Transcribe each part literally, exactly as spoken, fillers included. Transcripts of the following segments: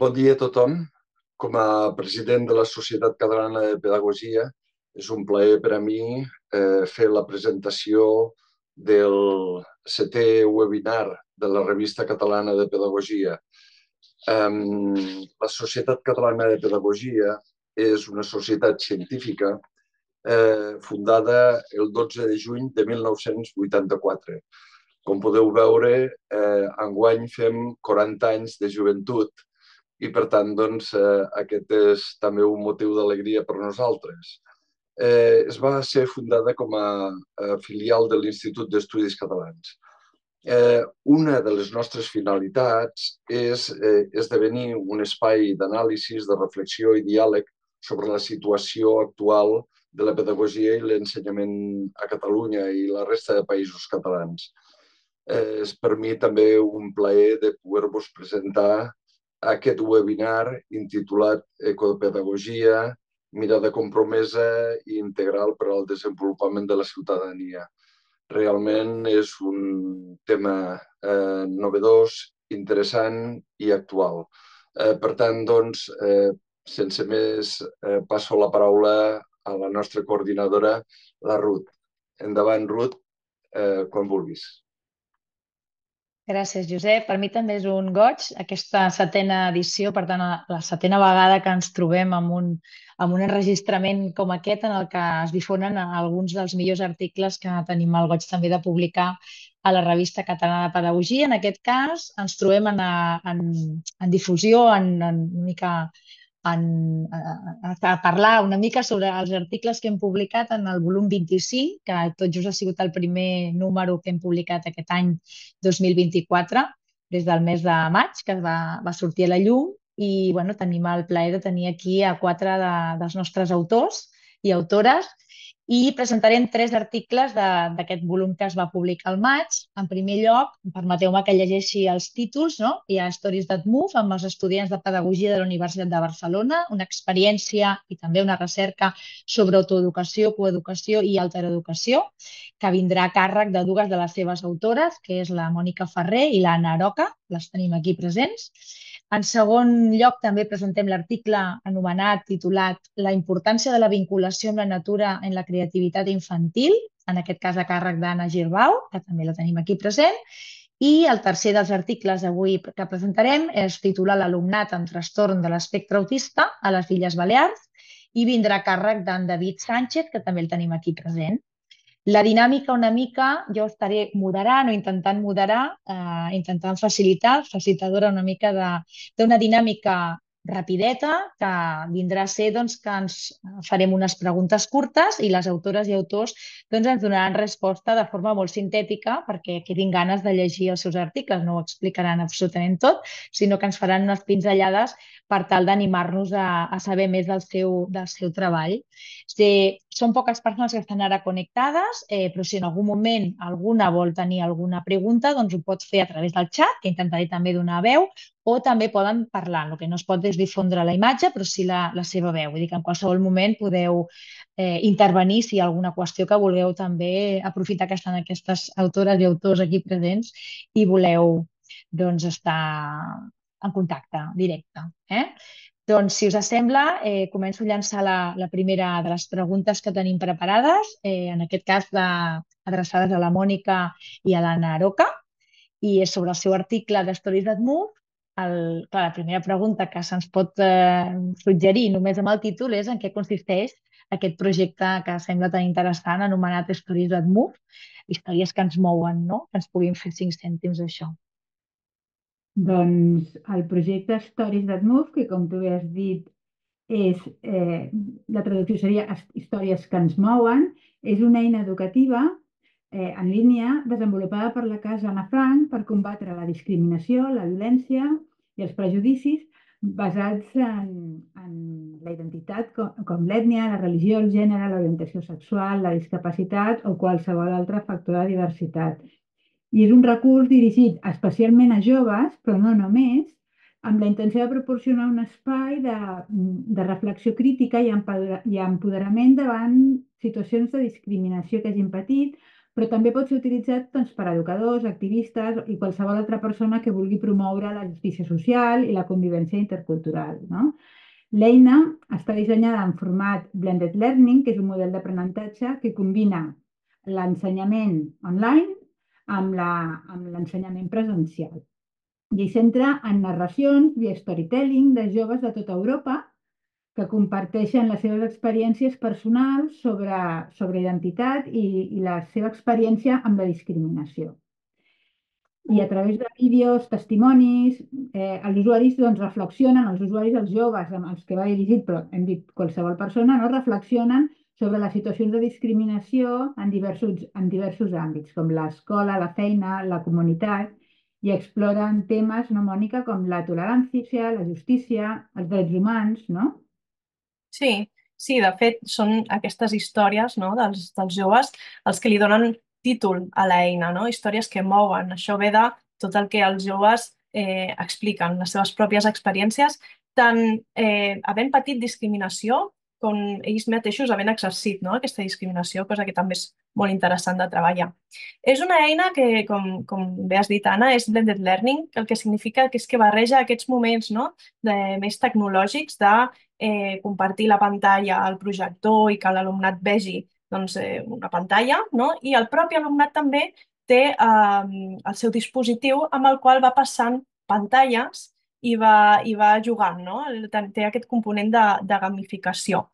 Bon dia a tothom. Com a president de la Societat Catalana de Pedagogia, és un plaer per a mi eh, fer la presentació del setè webinar de la Revista Catalana de Pedagogia. Um, la Societat Catalana de Pedagogia és una societat científica eh, fundada el dotze de juny de mil nou-cents vuitanta-quatre. Com podeu veure, eh, enguany fem quaranta anys de joventut i, per tant, doncs, eh, aquest és també un motiu d'alegria per nosaltres. Eh, es va ser fundada com a, a filial de l'Institut d'Estudis Catalans. Eh, una de les nostres finalitats és eh, esdevenir un espai d'anàlisi, de reflexió i diàleg sobre la situació actual de la pedagogia i l'ensenyament a Catalunya i la resta de països catalans. Eh, és per mi també un plaer de poder-vos presentar aquest webinar intitulat Ecopedagogia, mirada compromesa i integral per al desenvolupament de la ciutadania. Realment és un tema eh, novedós, interessant i actual. Eh, per tant, doncs, eh, sense més, eh, passo la paraula a la nostra coordinadora, la Ruth. Endavant, Ruth, eh, quan vulguis. Gràcies, Josep. Per mi també és un goig aquesta setena edició, per tant, la setena vegada que ens trobem amb un, amb un enregistrament com aquest en el que es difonen alguns dels millors articles que tenim el goig també de publicar a la Revista Catalana de Pedagogia. En aquest cas, ens trobem en, en, en difusió, en, en una mica en, a, a parlar una mica sobre els articles que hem publicat en el volum vint-i-cinc, que tot just ha sigut el primer número que hem publicat aquest any dos mil vint-i-quatre, des del mes de maig, que va, va sortir a la llum, i bueno, tenim el plaer de tenir aquí a quatre de, dels nostres autors i autores, i presentarem tres articles d'aquest volum que es va publicar al maig. En primer lloc, permeteu-me que llegeixi els títols, no? Hi ha Stories That Move, amb els estudiants de Pedagogia de la Universitat de Barcelona, una experiència i també una recerca sobre autoeducació, coeducació i altereducació, que vindrà a càrrec de dues de les seves autores, que és la Mònica Ferrer i l'Anna Aroca, les tenim aquí presents. En segon lloc, també presentem l'article anomenat, titulat La importància de la vinculació amb la natura en la creativitat infantil, en aquest cas a càrrec d'Anna Girbau, que també la tenim aquí present. I el tercer dels articles avui que presentarem es titula L'alumnat amb trastorn de l'espectre autista a les Illes Balears i vindrà a càrrec d'en David Sánchez, que també el tenim aquí present. La dinàmica una mica, jo estaré moderant o intentant moderar, eh, intentant facilitar, facilitadora una mica d'una dinàmica rapideta, que vindrà a ser doncs, que ens farem unes preguntes curtes i les autores i autors doncs, ens donaran resposta de forma molt sintètica perquè quedin ganes de llegir els seus articles. No ho explicaran absolutament tot, sinó que ens faran unes pinzellades per tal d'animar-nos a, a saber més del seu, del seu treball. Sí, són poques persones que estan ara connectades, eh, però si en algun moment alguna vol tenir alguna pregunta, doncs ho pot fer a través del xat, que intentaré també donar veu, o també poden parlar. El que no es pot és difondre la imatge, però sí la, la seva veu. Vull dir que en qualsevol moment podeu eh, intervenir si hi ha alguna qüestió que vulgueu també aprofitar que estan aquestes autores i autors aquí presents i voleu doncs, estar en contacte directe. Eh? Doncs, si us sembla, eh, començo a llançar la, la primera de les preguntes que tenim preparades, eh, en aquest cas de, adreçades a la Mònica i a l'Anna Aroca, i és sobre el seu article de Stories That Move. El, clar, la primera pregunta que se'ns pot eh, suggerir només amb el títol és en què consisteix aquest projecte que sembla tan interessant, anomenat Stories That Move, històries que ens mouen, no? Que ens puguin fer cinc cèntims d'això. Doncs el projecte Stories That Move, que com tu has dit, és, eh, la traducció seria Històries que ens mouen, és una eina educativa eh, en línia desenvolupada per la Casa Anna Frank per combatre la discriminació, la violència i els prejudicis basats en, en la identitat com, com l'ètnia, la religió, el gènere, l'orientació sexual, la discapacitat o qualsevol altre factor de diversitat. I és un recurs dirigit especialment a joves, però no només, amb la intenció de proporcionar un espai de, de reflexió crítica i empoderament davant situacions de discriminació que hagin patit, però també pot ser utilitzat doncs, per educadors, activistes i qualsevol altra persona que vulgui promoure la justícia social i la convivència intercultural, no? L'eina està dissenyada en format Blended Learning, que és un model d'aprenentatge que combina l'ensenyament online amb l'ensenyament presencial. I es centra en narracions via storytelling de joves de tota Europa que comparteixen les seves experiències personals sobre, sobre identitat i, i la seva experiència amb la discriminació. I a través de vídeos, testimonis, eh, els usuaris doncs, reflexionen, els usuaris, els joves, amb els que va dirigit, però hem dit qualsevol persona, no? Reflexionen sobre les situacions de discriminació en diversos, en diversos àmbits, com l'escola, la feina, la comunitat, i exploren temes, no, Mònica, com la tolerància, la justícia, els drets humans, no? Sí, sí, de fet, són aquestes històries, no, dels, dels joves els que li donen títol a l'eina, no? Històries que mouen. Això ve de tot el que els joves eh, expliquen, les seves pròpies experiències, tant eh, havent patit discriminació com ells mateixos havent exercit, no, aquesta discriminació, cosa que també és molt interessant de treballar. És una eina que, com, com bé has dit, Anna, és blended learning, el que significa que és que barreja aquests moments, no, de, més tecnològics de eh, compartir la pantalla al projector i que l'alumnat vegi doncs, eh, una pantalla, no? I el propi alumnat també té eh, el seu dispositiu amb el qual va passant pantalles i va, i va jugant, no? Té aquest component de, de gamificació.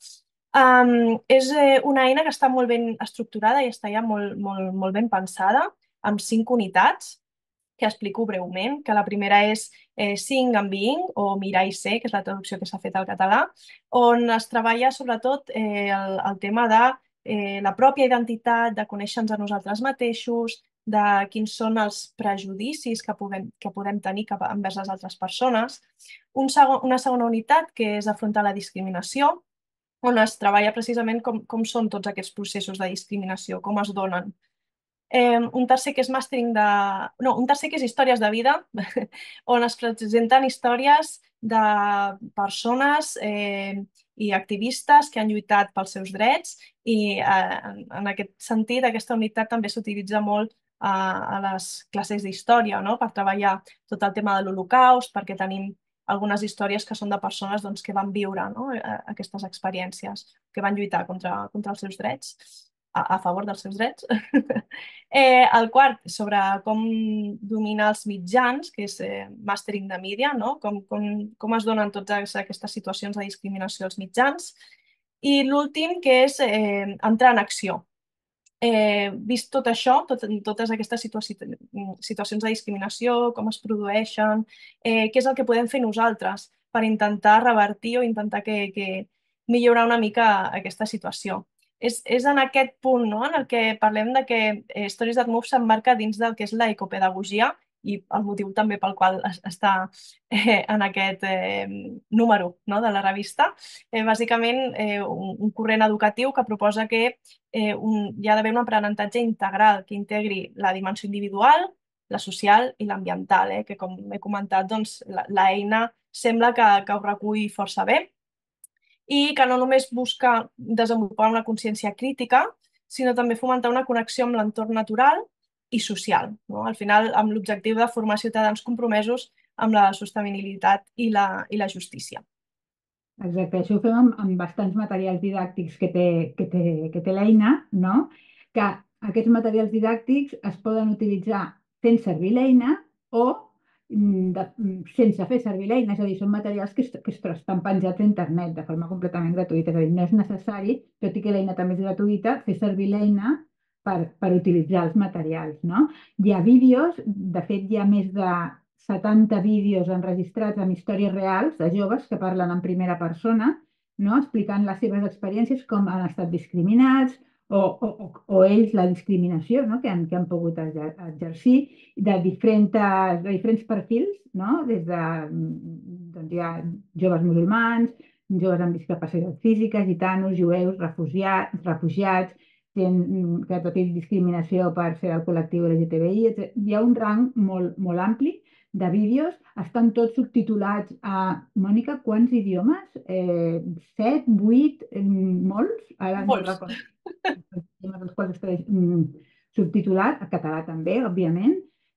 Um, és eh, una eina que està molt ben estructurada i està ja molt, molt, molt ben pensada, amb cinc unitats, que explico breument, que la primera és eh, Seeing and Being, o Mirar i Ser, que és la traducció que s'ha fet al català, on es treballa sobretot eh, el, el tema de eh, la pròpia identitat, de conèixer-nos a nosaltres mateixos, de quins són els prejudicis que podem, que podem tenir cap envers les altres persones. Un segon, una segona unitat, que és afrontar la discriminació, on es treballa precisament com, com són tots aquests processos de discriminació, com es donen. Eh, un tercer que és mastering de... No, un tercer que és històries de vida, on es presenten històries de persones eh, i activistes que han lluitat pels seus drets i eh, en aquest sentit aquesta unitat també s'utilitza molt a, a les classes d'història, no? Per treballar tot el tema de l'Holocaust, perquè tenim algunes històries que són de persones doncs, que van viure, no? Aquestes experiències, que van lluitar contra, contra els seus drets, a, a favor dels seus drets. eh, el quart, sobre com dominar els mitjans, que és eh, mastering de mídia, no? com, com, com es donen totes aquestes situacions de discriminació als mitjans. I l'últim, que és eh, entrar en acció. Eh, vist tot això, tot, totes aquestes situa situacions de discriminació, com es produeixen, eh, què és el que podem fer nosaltres per intentar revertir o intentar que, que millorar una mica aquesta situació. És, és en aquest punt, no?, en el que parlem de que eh, Stories That Move s'emmarca dins del que és la ecopedagogia i el motiu també pel qual està eh, en aquest eh, número, no?, de la revista. Eh, bàsicament, eh, un, un corrent educatiu que proposa que eh, un, hi ha d'haver un aprenentatge integral que integri la dimensió individual, la social i l'ambiental, eh, que com he comentat, doncs, l'eina sembla que, que ho recull força bé i que no només busca desenvolupar una consciència crítica, sinó també fomentar una connexió amb l'entorn natural i social, no? Al final, amb l'objectiu de formar ciutadans compromesos amb la sostenibilitat i la, i la justícia. Exacte, això ho fem amb, amb bastants materials didàctics que té, que té, que té l'eina, no? Que aquests materials didàctics es poden utilitzar fent servir l'eina o de, sense fer servir l'eina, és a dir, són materials que, que estan penjats a internet de forma completament gratuïta, és a dir, no és necessari, tot i que l'eina també és gratuïta, fer servir l'eina per, per utilitzar els materials, no? Hi ha vídeos, de fet hi ha més de setanta vídeos enregistrats amb històries reals de joves que parlen en primera persona, no? Explicant les seves experiències, com han estat discriminats, o, o, o ells la discriminació, no?, que, han, que han pogut exercir, de diferents, de diferents perfils, no? Des de doncs, hi ha joves musulmans, joves amb discapacitat física, gitanos, jueus, refugiats, refugiats gent que ha patit discriminació per ser el col·lectiu L G T B I, etcètera. Hi ha un rang molt, molt ampli de vídeos, estan tots subtitulats a... Mònica, quants idiomes? Eh, set, vuit, molts? Ara no recordo. Els quals estaré... subtitulat, en català també, òbviament.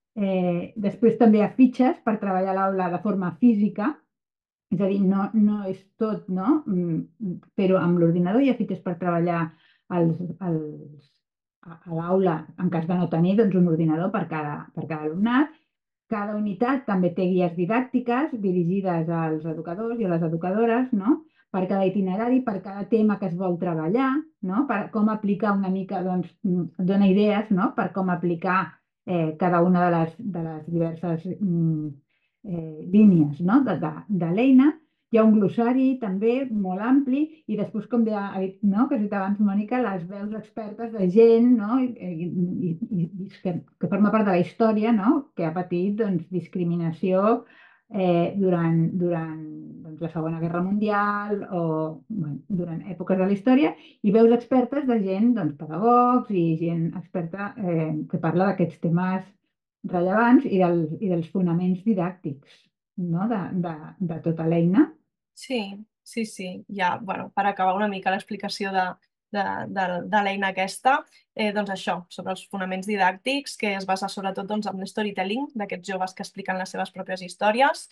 Eh, després també hi ha fitxes per treballar a l'aula de forma física, és a dir, no, no és tot, no? Mm, però amb l'ordinador hi ha fitxes per treballar als, als, a, a l'aula, en cas de no tenir doncs, un ordinador per cada, per cada alumnat. Cada unitat també té guies didàctiques dirigides als educadors i a les educadores, no? Per cada itinerari, per cada tema que es vol treballar, no? Per com aplicar una mica, doncs, dona idees, no? Per com aplicar eh, cada una de les, de les diverses mm, eh, línies, no? de, de, de l'eina. Hi ha un glossari també molt ampli i després, com deia, no? que has dit abans, Mònica, les veus expertes de gent, no? I, i, i, i que, que forma part de la història, no? Que ha patit doncs, discriminació eh, durant, durant doncs, la Segona Guerra Mundial o bueno, durant èpoques de la història, i veus expertes de gent, doncs, pedagogs i gent experta eh, que parla d'aquests temes rellevants i, del, i dels fonaments didàctics, no? de, de, de tota l'eina. Sí, sí, sí. Ja, bueno, per acabar una mica l'explicació de, de, de, de l'eina aquesta, eh, doncs això, sobre els fonaments didàctics, que es basa sobretot doncs, en l'storytelling d'aquests joves que expliquen les seves pròpies històries.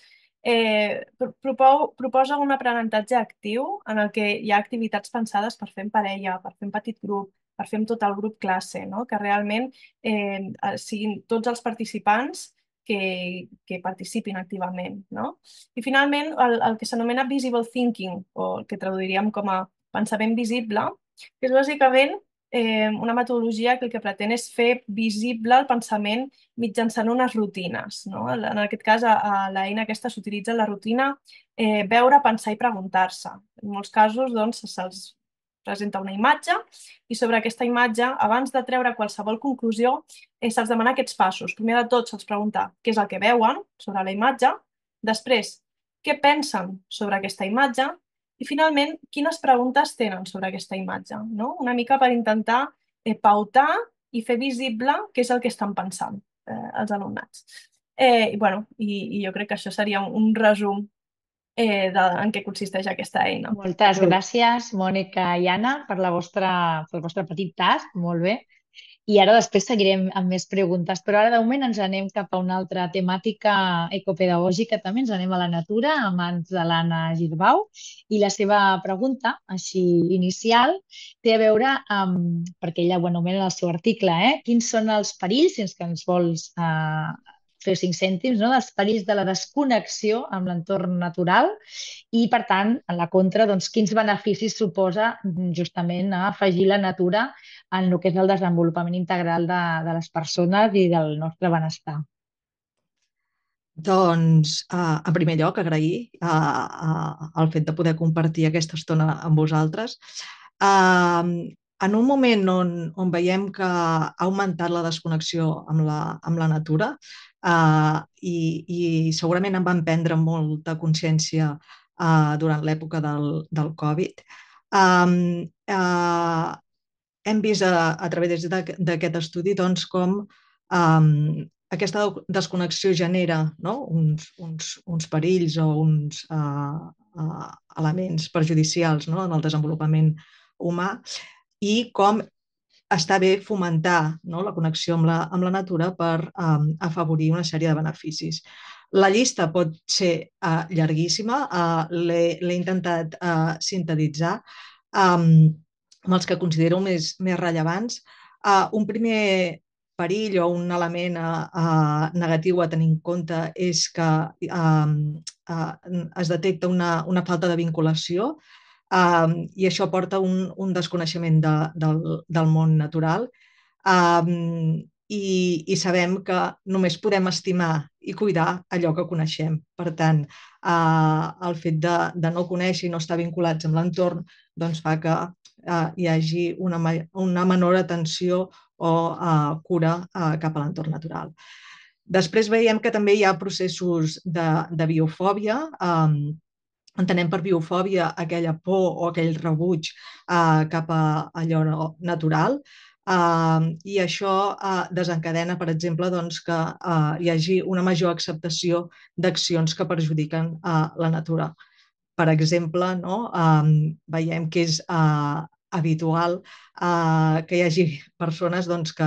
Eh, propou, proposa un aprenentatge actiu en el que hi ha activitats pensades per fer en parella, per fer en petit grup, per fer amb tot el grup classe, no? Que realment eh, siguin tots els participants que, que participin activament, no? I finalment, el, el que s'anomena visible thinking, o el que traduiríem com a pensament visible, que és bàsicament eh, una metodologia que el que pretén és fer visible el pensament mitjançant unes rutines, no? En aquest cas, a, a l'eina aquesta s'utilitza la rutina eh, veure, pensar i preguntar-se. En molts casos, doncs, se'ls presenta una imatge i sobre aquesta imatge, abans de treure qualsevol conclusió, eh, se'ls demana aquests passos. Primer de tot, se'ls pregunta què és el que veuen sobre la imatge, després, què pensen sobre aquesta imatge i, finalment, quines preguntes tenen sobre aquesta imatge, no? Una mica per intentar eh, pautar i fer visible què és el que estan pensant eh, els alumnats. Eh, i, bueno, i, I jo crec que això seria un, un resum eh, de, en què consisteix aquesta eina. Moltes gràcies, Mònica i Anna, per, la vostra, pel vostre petit tast. Molt bé. I ara després seguirem amb més preguntes, però ara de moment ens anem cap a una altra temàtica ecopedagògica, també ens anem a la natura, a mans de l'Anna Girbau, i la seva pregunta, així inicial, té a veure amb, perquè ella ho anomena en el seu article, eh? Quins són els perills, si és que ens vols eh, fer cinc cèntims, no? dels perills de la desconnexió amb l'entorn natural i, per tant, en la contra, doncs, quins beneficis suposa justament afegir la natura en el que és el desenvolupament integral de, de les persones i del nostre benestar. Doncs, uh, en primer lloc, agrair uh, uh, el fet de poder compartir aquesta estona amb vosaltres. Uh, en un moment on, on veiem que ha augmentat la desconnexió amb la, amb la natura uh, i, i segurament en van prendre molta consciència uh, durant l'època del, del Covid, um, uh, hem vist a, a través d'aquest estudi doncs, com um, aquesta desconnexió genera no? uns, uns, uns perills o uns uh, uh, elements perjudicials no? en el desenvolupament humà i com està bé fomentar no? la connexió amb la, amb la natura per um, afavorir una sèrie de beneficis. La llista pot ser uh, llarguíssima, uh, l'he intentat uh, sintetitzar. Um, amb els que considero més, més rellevants. Uh, un primer perill o un element uh, uh, negatiu a tenir en compte és que uh, uh, es detecta una, una falta de vinculació uh, i això porta un, un desconeixement de, del, del món natural. Uh, i, i sabem que només podem estimar i cuidar allò que coneixem. Per tant, uh, el fet de, de no conèixer i no estar vinculats amb l'entorn doncs fa que Uh, hi hagi una, una menor atenció o uh, cura uh, cap a l'entorn natural. Després veiem que també hi ha processos de, de biofòbia. Um, entenem per biofòbia aquella por o aquell rebuig uh, cap a allò natural. Uh, I això uh, desencadena, per exemple, doncs, que uh, hi hagi una major acceptació d'accions que perjudiquen uh, la natura. Per exemple, no, um, veiem que és uh, habitual uh, que hi hagi persones doncs, que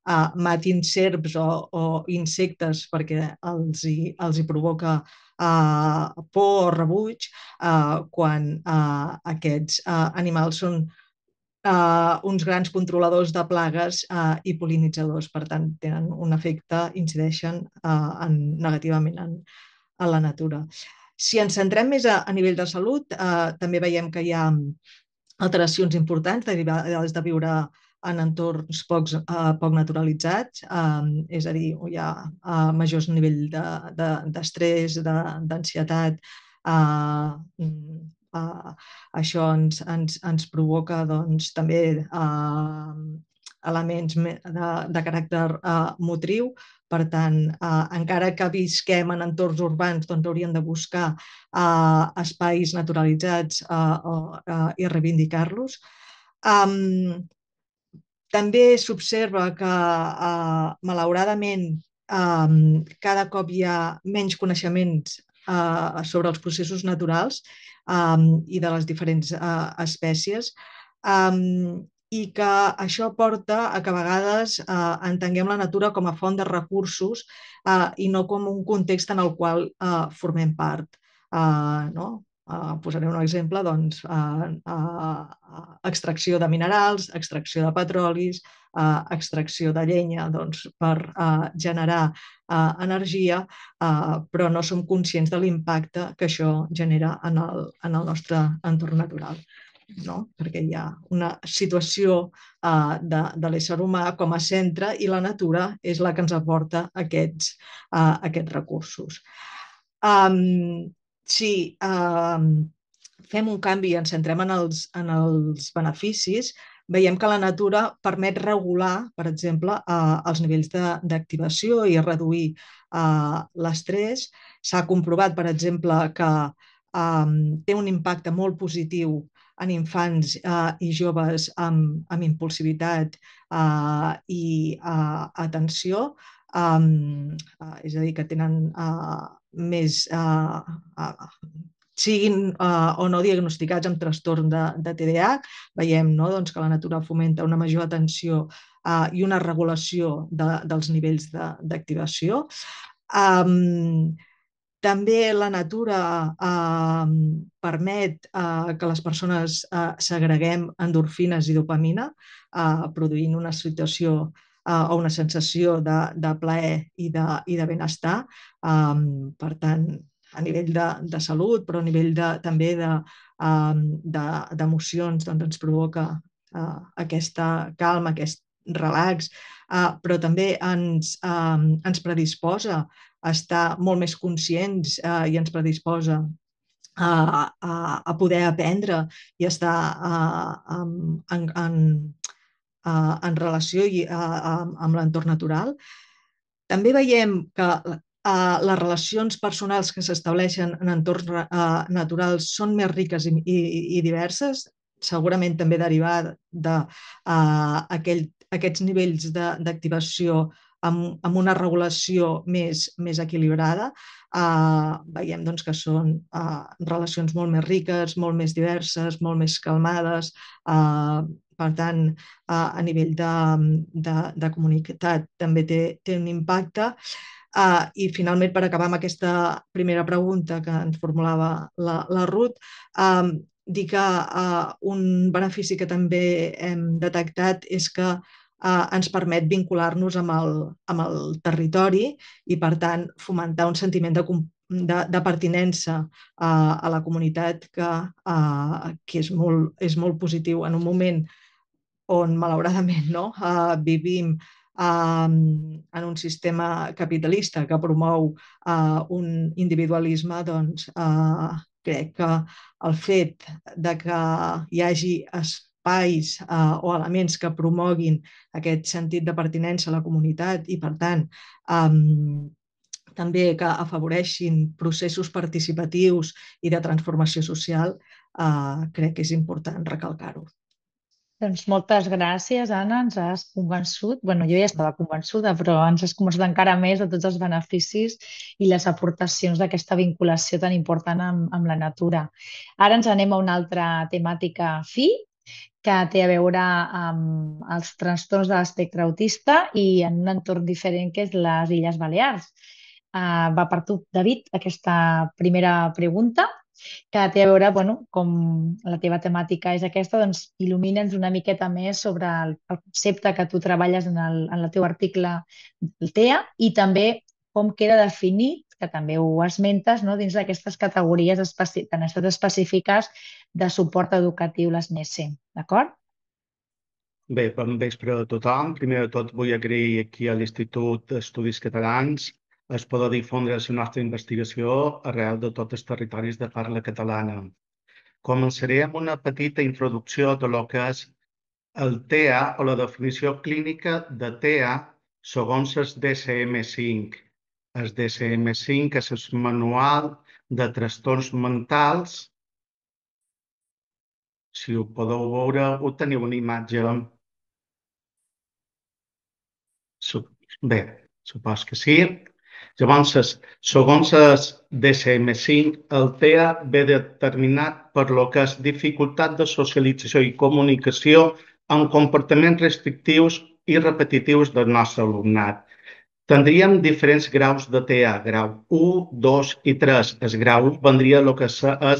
uh, matin serps o, o insectes perquè els hi, els hi provoca uh, por o rebuig, uh, quan uh, aquests uh, animals són Uh, uns grans controladors de plagues uh, i pol·linitzadors, per tant, tenen un efecte, incideixen uh, en, negativament en, en la natura. Si ens centrem més a, a nivell de salut, uh, també veiem que hi ha alteracions importants derivades de viure en entorns pocs, uh, poc naturalitzats, um, és a dir, hi ha uh, majors nivells d'estrès, de, d'ansietat, uh, Uh, això ens, ens, ens provoca doncs, també uh, elements de, de caràcter uh, motriu. Per tant, uh, encara que visquem en entorns urbans, doncs hauríem de buscar uh, espais naturalitzats uh, uh, uh, i reivindicar-los. Um, també s'observa que, uh, malauradament, um, cada cop hi ha menys coneixements uh, sobre els processos naturals Um, i de les diferents uh, espècies, um, i que això porta a que a vegades uh, entenguem la natura com a font de recursos uh, i no com un context en el qual uh, formem part. Uh, no? Uh, posaré un exemple, doncs, uh, uh, extracció de minerals, extracció de petrolis, uh, extracció de llenya, doncs, per uh, generar Uh, energia, uh, però no som conscients de l'impacte que això genera en el, en el nostre entorn natural, no? Perquè hi ha una situació uh, de, de l'ésser humà com a centre i la natura és la que ens aporta aquests, uh, aquests recursos. Um, si um, fem un canvi i ens centrem en els, en els beneficis, veiem que la natura permet regular, per exemple, eh, els nivells d'activació i reduir eh, l'estrès. S'ha comprovat, per exemple, que eh, té un impacte molt positiu en infants eh, i joves amb, amb impulsivitat eh, i eh, atenció, eh, és a dir, que tenen eh, més... Eh, eh, siguin uh, o no diagnosticats amb trastorn de, de T D A H, veiem, no, doncs, que la natura fomenta una major atenció uh, i una regulació de, dels nivells d'activació. Um, també la natura uh, permet uh, que les persones uh, segreguem endorfines i dopamina, uh, produint una situació uh, o una sensació de, de plaer i de, i de benestar. Um, per tant, a nivell de, de salut, però a nivell de, també d'emocions, de, de, doncs ens provoca uh, aquesta calma, aquest relax, uh, però també ens, uh, ens predisposa a estar molt més conscients uh, i ens predisposa a, a, a poder aprendre i estar uh, en, en, en, uh, en relació i, uh, amb l'entorn natural. També veiem que Uh, les relacions personals que s'estableixen en entorns uh, naturals són més riques i, i, i diverses, segurament també derivat d'aquests uh, aquell, nivells d'activació amb, amb una regulació més, més equilibrada. Uh, veiem doncs, que són uh, relacions molt més riques, molt més diverses, molt més calmades. Uh, per tant, uh, a nivell de, de, de comunitat també té, té un impacte. Uh, I finalment, per acabar amb aquesta primera pregunta que ens formulava la, la Ruth, um, dir que uh, un benefici que també hem detectat és que uh, ens permet vincular-nos amb, el, amb el territori i, per tant, fomentar un sentiment de, de, de pertinença uh, a la comunitat que, uh, que és, molt, és molt positiu en un moment on, malauradament, no, uh, vivim en un sistema capitalista que promou un individualisme, doncs crec que el fet de que hi hagi espais o elements que promoguin aquest sentit de pertinença a la comunitat i, per tant, també que afavoreixin processos participatius i de transformació social, crec que és important recalcar-ho. Doncs moltes gràcies, Anna, ens has convençut. Bueno, jo ja estava convençuda, però ens has convençut encara més de tots els beneficis i les aportacions d'aquesta vinculació tan important amb, amb la natura. Ara ens anem a una altra temàtica fi, que té a veure amb els trastorns de l'espectre autista i en un entorn diferent que és les Illes Balears. Uh, va per tu, David, aquesta primera pregunta, que té a veure, bueno, com la teva temàtica és aquesta, doncs il·lumina'ns una miqueta més sobre el, el concepte que tu treballes en el, en el teu article del T E A i també com queda definit, que també ho esmentes, no, dins d'aquestes categories especi que han estat específiques de suport educatiu, les N E S E, d'acord? Bé, bon vespre a tothom. Primer de tot vull agrair aquí a l'Institut d'Estudis Catalans es poder difondre la nostra investigació arreu de tots els territoris de parla catalana. Començaré amb una petita introducció de lo que és el T E A o la definició clínica de T E A segons el D S M cinc. El D S M cinc és el Manual de Trastorns Mentals. Si ho podeu veure, ho teniu una imatge. Bé, supos que sí. Llavors, segons el D S M cinc, el T E A ve determinat per lo que és dificultat de socialització i comunicació amb comportaments restrictius i repetitius del nostre alumnat. Tindríem diferents graus de T E A, grau u, dos i tres. El grau u vendria el que és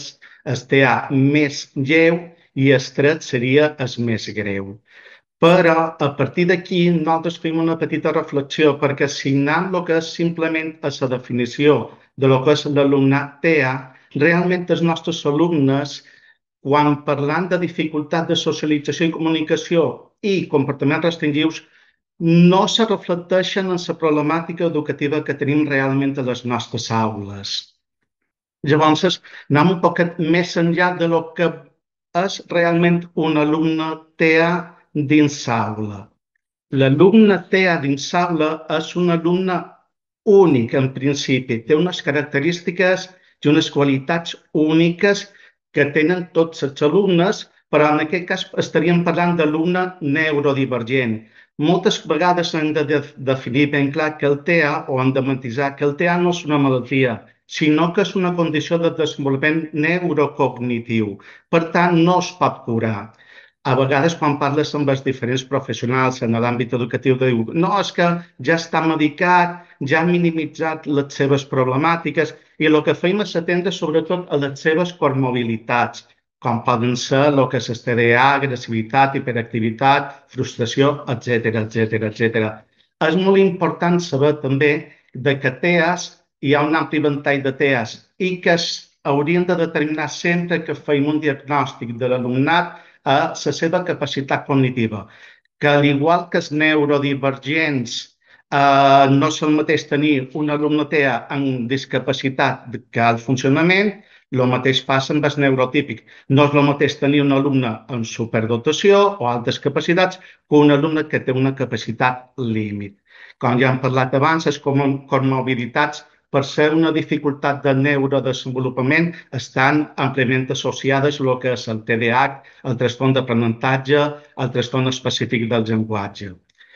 el T E A més lleu i el tres seria el més greu. Però a partir d'aquí nosaltres fem una petita reflexió perquè signant el que és simplement a la definició de lo que és l'alumnat T E A, realment els nostres alumnes, quan parlant de dificultat de socialització i comunicació i comportaments restringius, no se reflecteixen en la problemàtica educativa que tenim realment a les nostres aules. Llavors, anem un poquet més enllà de lo que és realment un alumne T E A dins l'aula. L'alumne T E A dins l'aula és un alumne únic, en principi. Té unes característiques i unes qualitats úniques que tenen tots els alumnes, però en aquest cas estaríem parlant d'alumne neurodivergent. Moltes vegades hem de definir ben clar que el T E A, o hem de matisar que el T E A no és una malaltia, sinó que és una condició de desenvolupament neurocognitiu. Per tant, no es pot curar. A vegades, quan parles amb els diferents professionals en l'àmbit educatiu, diu no, és que ja està medicat, ja ha minimitzat les seves problemàtiques i el que fem és atendre sobretot a les seves comorbiditats, com poden ser el que és el T D A H, agressivitat, hiperactivitat, frustració, etcètera, etcètera, etcètera. És molt important saber també que T E As, hi ha un ampli ventall de T E As i que haurien de determinar sempre que fem un diagnòstic de l'alumnat a la seva capacitat cognitiva, que al igual que els neurodivergents eh, no és el mateix tenir un alumne T E A amb discapacitat que al funcionament, el mateix passa amb el neurotípic. No és el mateix tenir un alumne amb superdotació o altres capacitats que un alumne que té una capacitat límit. Com ja hem parlat abans, les comorbiditats, per ser una dificultat de neurodesenvolupament, estan àmpliament associades a el que és el T D A H, el trastorn d'aprenentatge, el trastorn específic del llenguatge.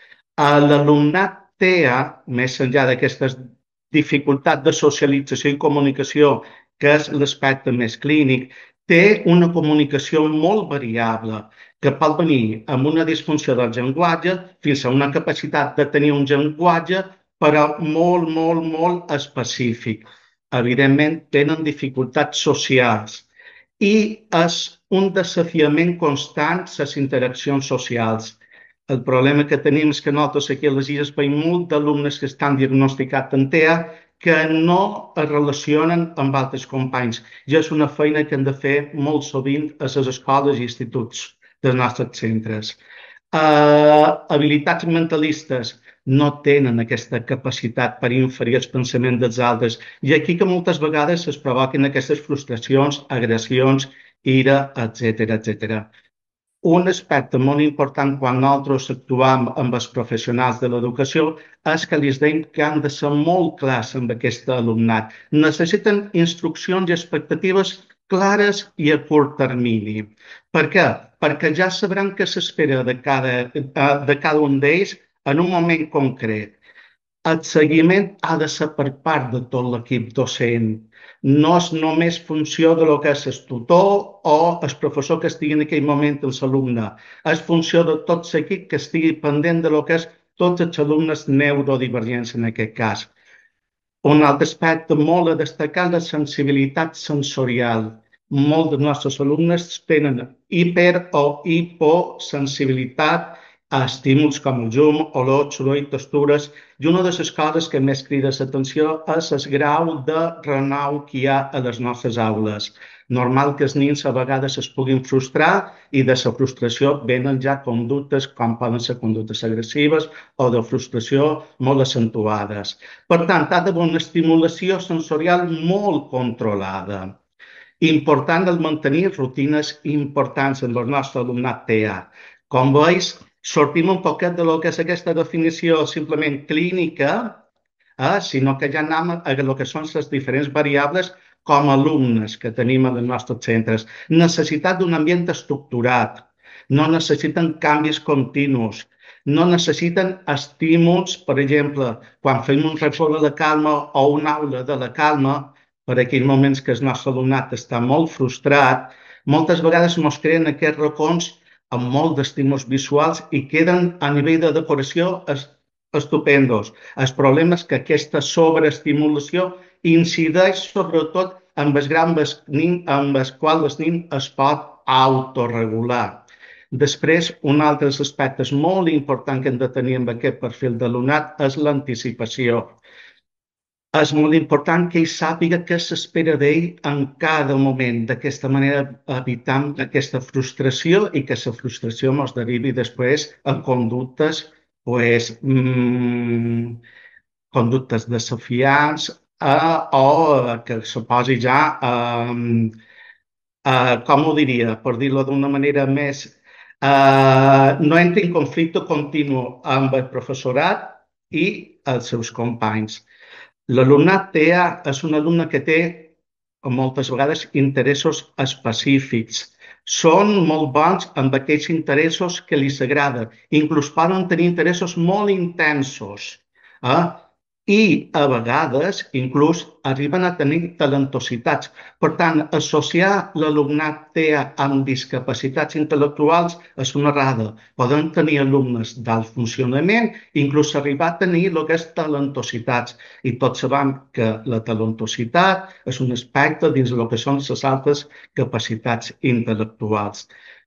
L'alumnat T E A, més enllà d'aquestes dificultats de socialització i comunicació, que és l'aspecte més clínic, té una comunicació molt variable, que pot venir amb una disfunció del llenguatge fins a una capacitat de tenir un llenguatge, però molt, molt, molt específic. Evidentment, tenen dificultats socials i és un desafiament constant les interaccions socials. El problema que tenim és que nosaltres aquí a les Illes veiem molt d'alumnes que estan diagnosticats amb T E A que no es relacionen amb altres companys. I és una feina que hem de fer molt sovint a les escoles i instituts dels nostres centres. Uh, habilitats mentalistes no tenen aquesta capacitat per inferir els pensaments dels altres. I aquí que moltes vegades es provoquen aquestes frustracions, agressions, ira, etcètera, etcètera. Un aspecte molt important quan nosaltres actuem amb els professionals de l'educació és que els diem que han de ser molt clars amb aquest alumnat. Necessiten instruccions i expectatives clares i a curt termini. Per què? Perquè ja sabran què s'espera de cada, de cada un d'ells en un moment concret. el seguiment ha de ser per part de tot l'equip docent. No és només funció de lo que és el tutor o el professor que estigui en aquell moment amb l'alumne. És funció de tot l'equip que estigui pendent de lo que és tots els alumnes neurodivergents en aquest cas. Un altre aspecte molt a destacar és la sensibilitat sensorial. Molts dels nostres alumnes tenen hiper o hiposensibilitat a estímuls com el llum, olor, soroll, textures, i una de les coses que més crida l'atenció és el grau de renou que hi ha a les nostres aules. Normal que els nens a vegades es puguin frustrar i de la frustració venen ja conductes com poden ser conductes agressives o de frustració molt accentuades. Per tant, ha d'haver una estimulació sensorial molt controlada. Important el mantenir rutines importants en el nostre alumnat T E A. Com veus, sortim un poquet de lo que és aquesta definició simplement clínica, eh, sinó que ja anem a lo que són les diferents variables com a alumnes que tenim als nostres centres. Necessitat d'un ambient estructurat, no necessiten canvis continus, no necessiten estímuls, per exemple, quan fem un racó de la calma o una aula de la calma, per aquells moments que el nostre alumnat està molt frustrat, moltes vegades ens creen aquests racons amb molt d'estímuls visuals i queden a nivell de decoració estupendos. El problema és que aquesta sobreestimulació incideix sobretot amb el gran amb el qual el nen es pot autorregular. Després, un altre aspecte molt important que hem de tenir amb aquest perfil d'alumnat és l'anticipació. És molt important que ell sàpiga què s'espera d'ell en cada moment. D'aquesta manera evitam aquesta frustració i que la frustració ens derivi després en conductes, pues, mmm, conductes desafiants eh, o que se posi ja, eh, eh, com ho diria, per dir-ho d'una manera més, eh, no entri en conflicte continu amb el professorat i els seus companys. L'alumnat T E A és un alumne que té moltes vegades interessos específics. Són molt bons amb aquells interessos que li s'agraden. Inclús poden tenir interessos molt intensos. Eh? I a vegades inclús arriben a tenir talentositats. Per tant, associar l'alumnat T E A amb discapacitats intel·lectuals és una errada. Poden tenir alumnes d'alt funcionament, inclús arribar a tenir el que és talentositats. I tots sabem que la talentositat és un aspecte dins el que són les altres capacitats intel·lectuals.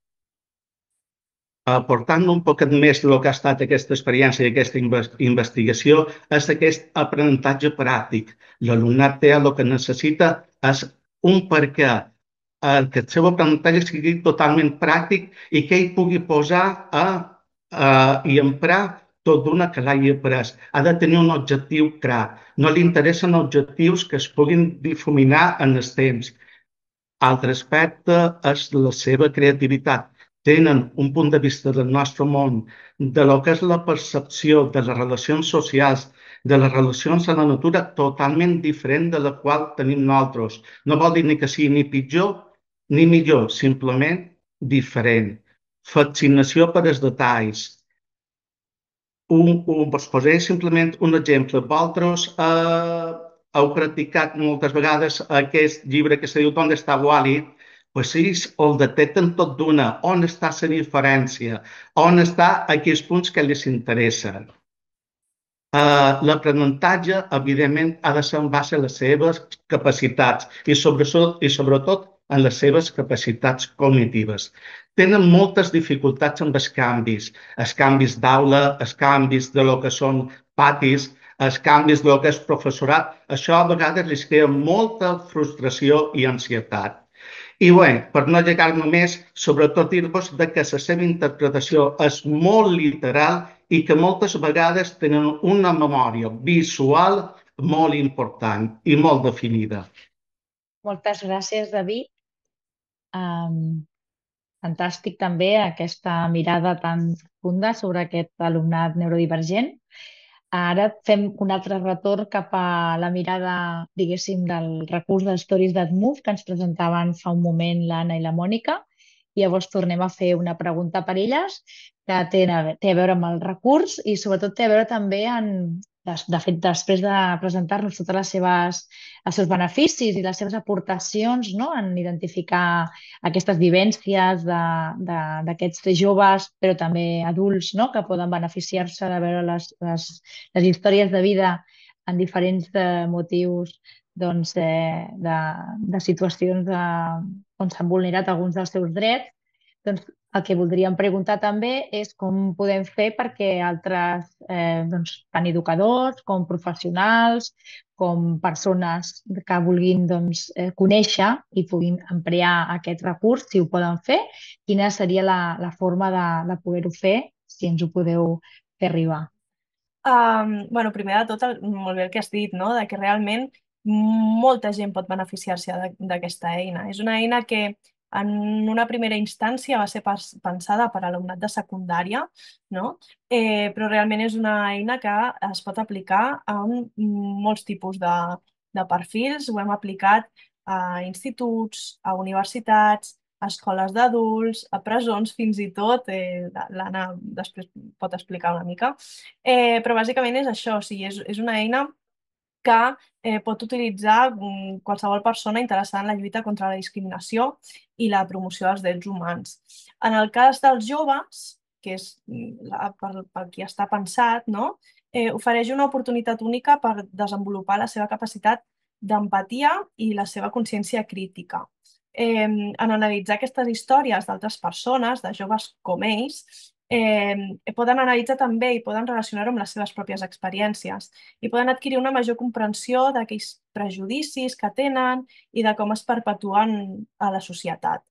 Aportant un poquet més del que ha estat aquesta experiència i aquesta investigació és aquest aprenentatge pràctic. L'alumnat T E A el que necessita és un perquè que el seu aprenentatge sigui totalment pràctic i que ell pugui posar a, a, i emprar tot d'una que l'hagi après. Ha de tenir un objectiu clar. No li interessen objectius que es puguin difuminar en el temps. Altre aspecte és la seva creativitat. Tenen un punt de vista del nostre món, de lo que és la percepció de les relacions socials, de les relacions a la natura totalment diferent de la qual tenim nosaltres. No vol dir ni que sigui ni pitjor ni millor, simplement diferent. Fascinació per els detalls. Un, un, us posaré simplement un exemple. Vosaltres eh, heu practicat moltes vegades aquest llibre que se diu ¿Dónde está Wally? Pues ells el detecten tot d'una. On està la diferència? On està aquells punts que els interessen? Uh, L'aprenentatge, evidentment, ha de ser en base a les seves capacitats i sobretot, i sobretot en les seves capacitats cognitives. Tenen moltes dificultats amb els canvis, els canvis d'aula, els canvis de lo que són patis, els canvis de lo que és professorat. Això a vegades els crea molta frustració i ansietat. I bé, per no allargar-me més, sobretot dir-vos que la seva interpretació és molt literal i que moltes vegades tenen una memòria visual molt important i molt definida. Moltes gràcies, David. Um, fantàstic també aquesta mirada tan profunda sobre aquest alumnat neurodivergent. Ara fem un altre retorn cap a la mirada, diguéssim, del recurs de Stories That Move que ens presentaven fa un moment l'Anna i la Mònica. I llavors tornem a fer una pregunta per elles que té a, té a veure amb el recurs i sobretot té a veure també en, de fet, després de presentar-nos tots els seus beneficis i les seves aportacions, no?, en identificar aquestes vivències d'aquests joves, però també adults, no?, que poden beneficiar-se de veure les, les, les històries de vida en diferents eh, motius doncs, eh, de, de situacions de, on s'han vulnerat alguns dels seus drets. Doncs el que voldríem preguntar també és com podem fer perquè altres, eh, doncs, tant educadors com professionals, com persones que vulguin doncs, eh, conèixer i puguin emplear aquest recurs, si ho poden fer, quina seria la, la forma de, de poder-ho fer, si ens ho podeu fer arribar. Um, bueno, primer de tot, el, molt bé el que has dit, no?, de que realment molta gent pot beneficiar-se d'aquesta eina. És una eina que en una primera instància va ser pensada per a l'alumnat de secundària, no? Eh, però realment és una eina que es pot aplicar a un, molts tipus de, de perfils. Ho hem aplicat a instituts, a universitats, a escoles d'adults, a presons, fins i tot, eh, l'Anna després pot explicar una mica, eh, però bàsicament és això, o sigui, és, és una eina que eh, pot utilitzar qualsevol persona interessada en la lluita contra la discriminació i la promoció dels drets humans. En el cas dels joves, que és la, per, per qui està pensat, no?, eh, ofereix una oportunitat única per desenvolupar la seva capacitat d'empatia i la seva consciència crítica. Eh, en analitzar aquestes històries d'altres persones, de joves com ells, eh, poden analitzar també i poden relacionar-ho amb les seves pròpies experiències i poden adquirir una major comprensió d'aquells prejudicis que tenen i de com es perpetuen a la societat.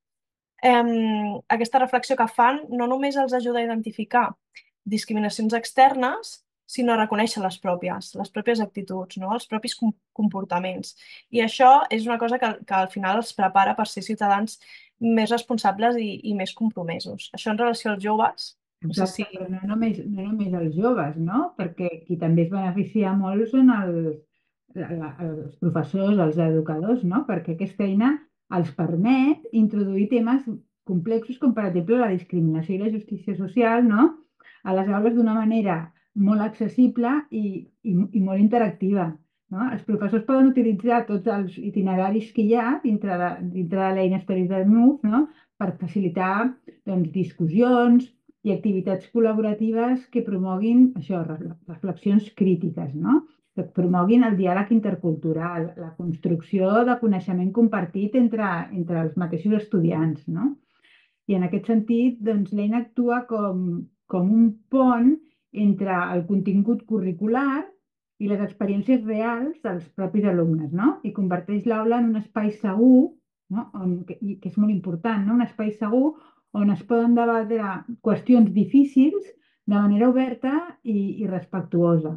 Eh, aquesta reflexió que fan no només els ajuda a identificar discriminacions externes, sinó a reconèixer les pròpies, les pròpies actituds, no?, els propis comportaments. I això és una cosa que, que al final els prepara per ser ciutadans més responsables i, i més compromesos. Això en relació als joves. No sé Exacte, si... però no només, no només els joves, no? Perquè qui també es beneficia molt són els, la- els professors, els educadors, no? Perquè aquesta eina els permet introduir temes complexos com, per exemple, la discriminació i la justícia social, no?, a les aules d'una manera molt accessible i, i, i molt interactiva, no? Els professors poden utilitzar tots els itineraris que hi ha dintre de, dintre de l'eina Stories that Move, no?, per facilitar doncs, discussions i activitats col·laboratives que promoguin això, reflexions crítiques, no?, que promoguin el diàleg intercultural, la construcció de coneixement compartit entre, entre els mateixos estudiants, no? I en aquest sentit, doncs, l'eina actua com, com un pont entre el contingut curricular i les experiències reals dels propis alumnes, no? I converteix l'aula en un espai segur, no?, on, que, que és molt important, no?, un espai segur on es poden debatre qüestions difícils de manera oberta i, i respectuosa.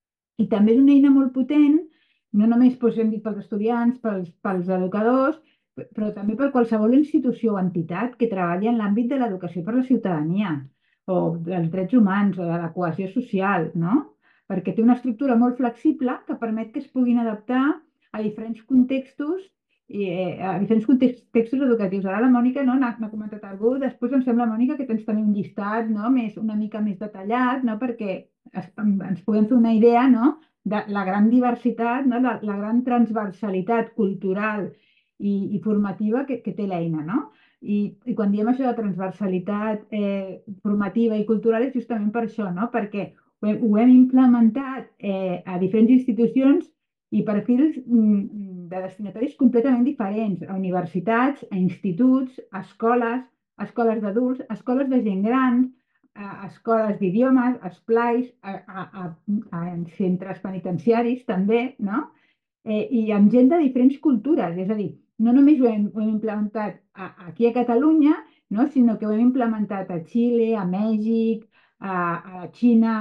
I també és una eina molt potent, no només doncs, hem dit pels estudiants, pels, pels educadors, però també per qualsevol institució o entitat que treballi en l'àmbit de l'educació per a la ciutadania o dels drets humans o de la cohesió social, no? Perquè té una estructura molt flexible que permet que es puguin adaptar a diferents contextos i eh, a diferents contextos educatius. Ara la Mònica no, n'ha comentat alguna cosa, després em sembla, Mònica, que tens també un llistat, no?, més, una mica més detallat, no?, perquè es, ens puguem fer una idea, no?, de la gran diversitat, no?, la, la gran transversalitat cultural i, i formativa que, que té l'eina, no? I, I quan diem això de transversalitat eh, formativa i cultural és justament per això, no?, perquè ho hem, ho hem implementat eh, a diferents institucions i perfils mm, de destinataris completament diferents, a universitats, a instituts, a escoles, a escoles d'adults, a escoles de gent gran, a escoles d'idiomes, a esplais, a, a, a, a centres penitenciaris també, no? Eh, I amb gent de diferents cultures, és a dir, no només ho hem, ho hem implementat a, aquí a Catalunya, no?, sinó que ho hem implementat a Xile, a Mèxic, a, a la Xina,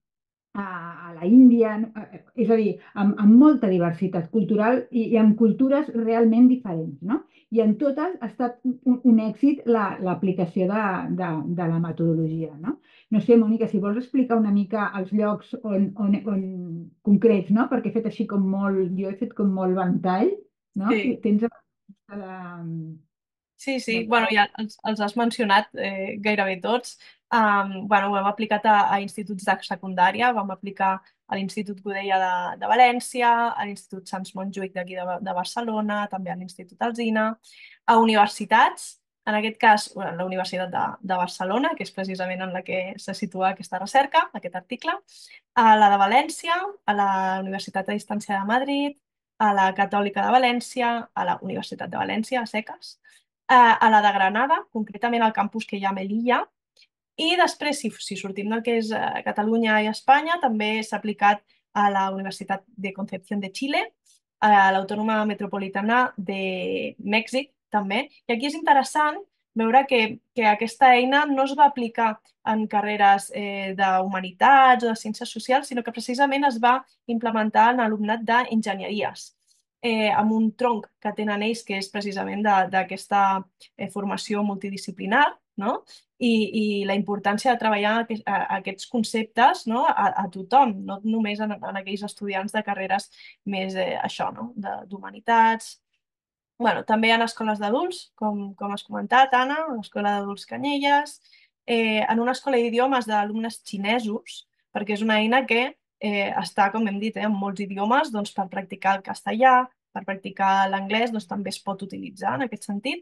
a, a la Índia, és a dir, amb, amb molta diversitat cultural i, i amb cultures realment diferents, no? I en totes ha estat un, un èxit l'aplicació la, de, de, de la metodologia, no? No sé, Mònica, si vols explicar una mica els llocs on, on, on concrets, no? Perquè he fet així com molt, jo he fet com molt ventall, no? Sí. Tens la... Sí, sí, bueno, ja els, els has mencionat eh, gairebé tots. Um, bueno, ho hem aplicat a, a instituts de secundària, vam aplicar a l'Institut Godella de, de València, a l'Institut Sants Montjuïc d'aquí de, de Barcelona, també a l'Institut Alsina, a universitats, en aquest cas la Universitat de, de Barcelona, que és precisament en la que se situa aquesta recerca, aquest article, a la de València, a la Universitat a Distància de Madrid, a la Catòlica de València, a la Universitat de València, a seques, a la de Granada, concretament al campus que hi ha a Melilla, i després, si, si sortim del que és Catalunya i Espanya, també s'ha aplicat a la Universitat de Concepción de Xile, a l'Autònoma Metropolitana de Mèxic, també. I aquí és interessant veure que, que aquesta eina no es va aplicar en carreres eh, d'humanitats o de ciències socials, sinó que precisament es va implementar en alumnat d'enginyeries, eh, amb un tronc que tenen ells, que és precisament d'aquesta eh, formació multidisciplinar, no? I, i la importància de treballar a aquests conceptes, no? a, a tothom, no només en, en aquells estudiants de carreres més eh, això, no? d'humanitats. Bueno, també hi ha escoles d'adults, com, com has comentat, Anna, l'escola d'adults Canyelles, eh, en una escola d'idiomes d'alumnes xinesos, perquè és una eina que eh, està, com hem dit, eh, en molts idiomes, doncs, per practicar el castellà, per practicar l'anglès, doncs, també es pot utilitzar en aquest sentit.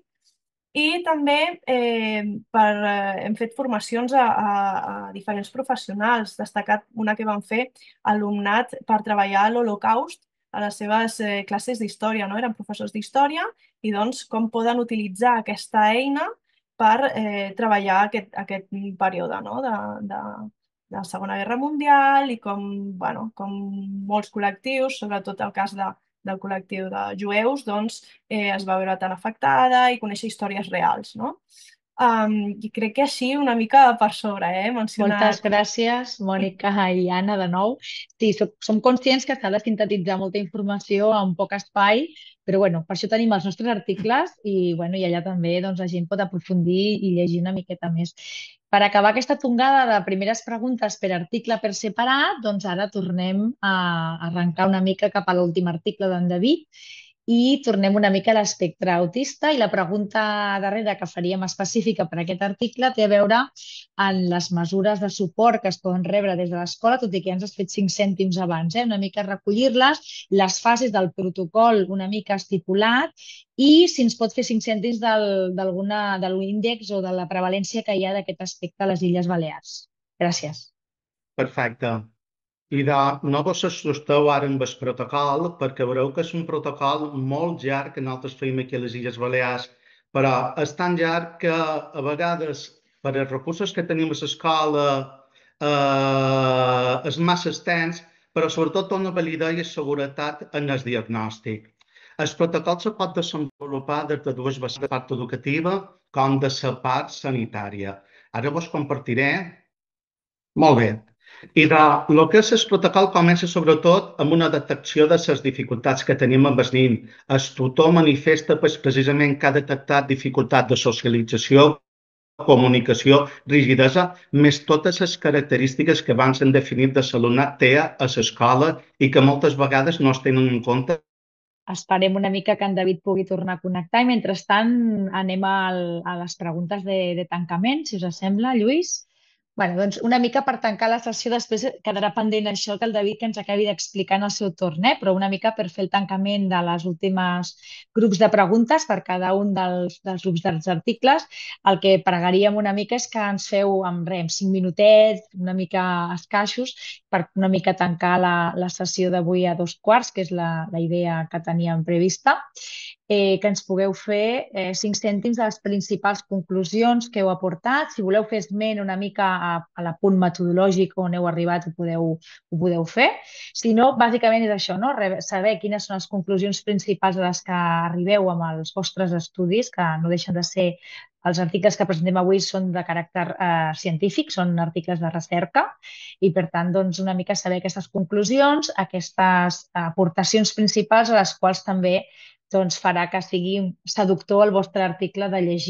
I també eh, per, eh, hem fet formacions a, a, a diferents professionals, destacat una que vam fer alumnat per treballar a l'Holocaust a les seves eh, classes d'història, no? Eren professors d'història i doncs com poden utilitzar aquesta eina per eh, treballar aquest, aquest període, no? de, de, de la Segona Guerra Mundial i com, bueno, com molts col·lectius, sobretot el cas de del col·lectiu de jueus, doncs eh, es va veure tan afectada i conèixer històries reals, no? Um, I crec que així una mica per sobre, eh? Mencionat... Moltes gràcies, Mònica i Anna, de nou. Sí, som, som conscients que s'ha de sintetitzar molta informació en poc espai, però bueno, per això tenim els nostres articles i, bueno, i allà també doncs, la gent pot aprofundir i llegir una miqueta més. Per acabar aquesta tongada de primeres preguntes per article per separat, doncs ara tornem a arrencar una mica cap a l'últim article d'en David i tornem una mica a l'espectre autista i la pregunta darrera que faríem específica per aquest article té a veure en les mesures de suport que es poden rebre des de l'escola, tot i que ja ens has fet cinc cèntims abans, eh? Una mica recollir-les, les fases del protocol una mica estipulat i si ens pot fer cinc cèntims d'alguna de l'índex o de la prevalència que hi ha d'aquest aspecte a les Illes Balears. Gràcies. Perfecte. I de, no vos assusteu ara amb el protocol, perquè veureu que és un protocol molt llarg que nosaltres fem aquí a les Illes Balears, però és tan llarg que a vegades per els recursos que tenim a l'escola eh, és massa extens, però sobretot dona validesa i seguretat en el diagnòstic. El protocol se pot desenvolupar des de dues vessants, la part educativa com de la part sanitària. Ara vos compartiré. Molt bé. I de, el que és el protocol comença sobretot amb una detecció de les dificultats que tenim amb el nin. El tutor manifesta pues, precisament que ha detectat dificultat de socialització, comunicació, rigidesa, més totes les característiques que abans hem definit de l'alumnat té a l'escola i que moltes vegades no es tenen en compte. Esperem una mica que en David pugui tornar a connectar i mentrestant anem al, a les preguntes de, de tancament, si us sembla, Lluís. Bueno, doncs una mica per tancar la sessió, després quedarà pendent això que el David que ens acabi d'explicar en el seu torn, eh? Però una mica per fer el tancament de les últimes grups de preguntes per cada un dels, dels grups dels articles. El que pregaríem una mica és que ens feu amb res, amb cinc minutets, una mica escassos, per una mica tancar la, la sessió d'avui a dos quarts, que és la, la idea que teníem prevista. Eh, que ens pugueu fer eh, cinc cèntims de les principals conclusions que heu aportat. Si voleu fer esment una mica a, a l'apunt metodològic on heu arribat, ho podeu, ho podeu fer. Si no, bàsicament és això, no? Saber quines són les conclusions principals a les que arribeu amb els vostres estudis, que no deixen de ser els articles que presentem avui són de caràcter eh, científic, són articles de recerca i, per tant, doncs, una mica saber aquestes conclusions, aquestes aportacions principals a les quals també doncs, farà que sigui seductor el vostre article de llegir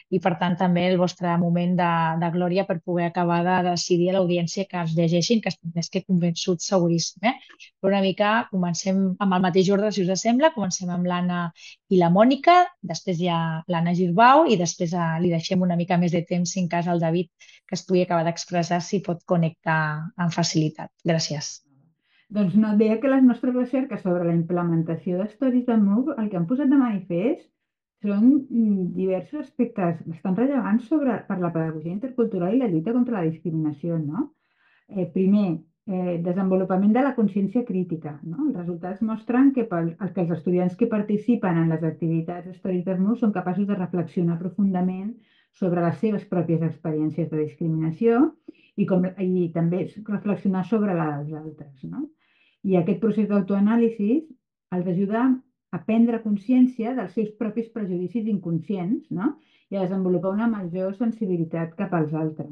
i per tant també el vostre moment de, de glòria per poder acabar de decidir a l'audiència que els llegeixin, que estic més que convençuts, seguríssim. Eh? Però una mica comencem amb el mateix ordre, si us sembla. Comencem amb l'Anna i la Mònica, després hi ha l'Anna Girbau i després eh, li deixem una mica més de temps, si en cas el David, que es pugui acabar d'expressar, si pot connectar amb facilitat. Gràcies. Doncs no, deia que les nostres recerques sobre la implementació de Stories that Move el que han posat de manifest són diversos aspectes bastant rellevants sobre, per la pedagogia intercultural i la lluita contra la discriminació. No? Eh, primer, eh, desenvolupament de la consciència crítica. No? Els resultats mostren que, pel, que els estudiants que participen en les activitats de Stories that Move són capaços de reflexionar profundament sobre les seves pròpies experiències de discriminació i, com, i també reflexionar sobre la dels altres. No? I aquest procés d'autoanàlisi els ajuda a prendre consciència dels seus propis prejudicis inconscients, no? I a desenvolupar una major sensibilitat cap als altres.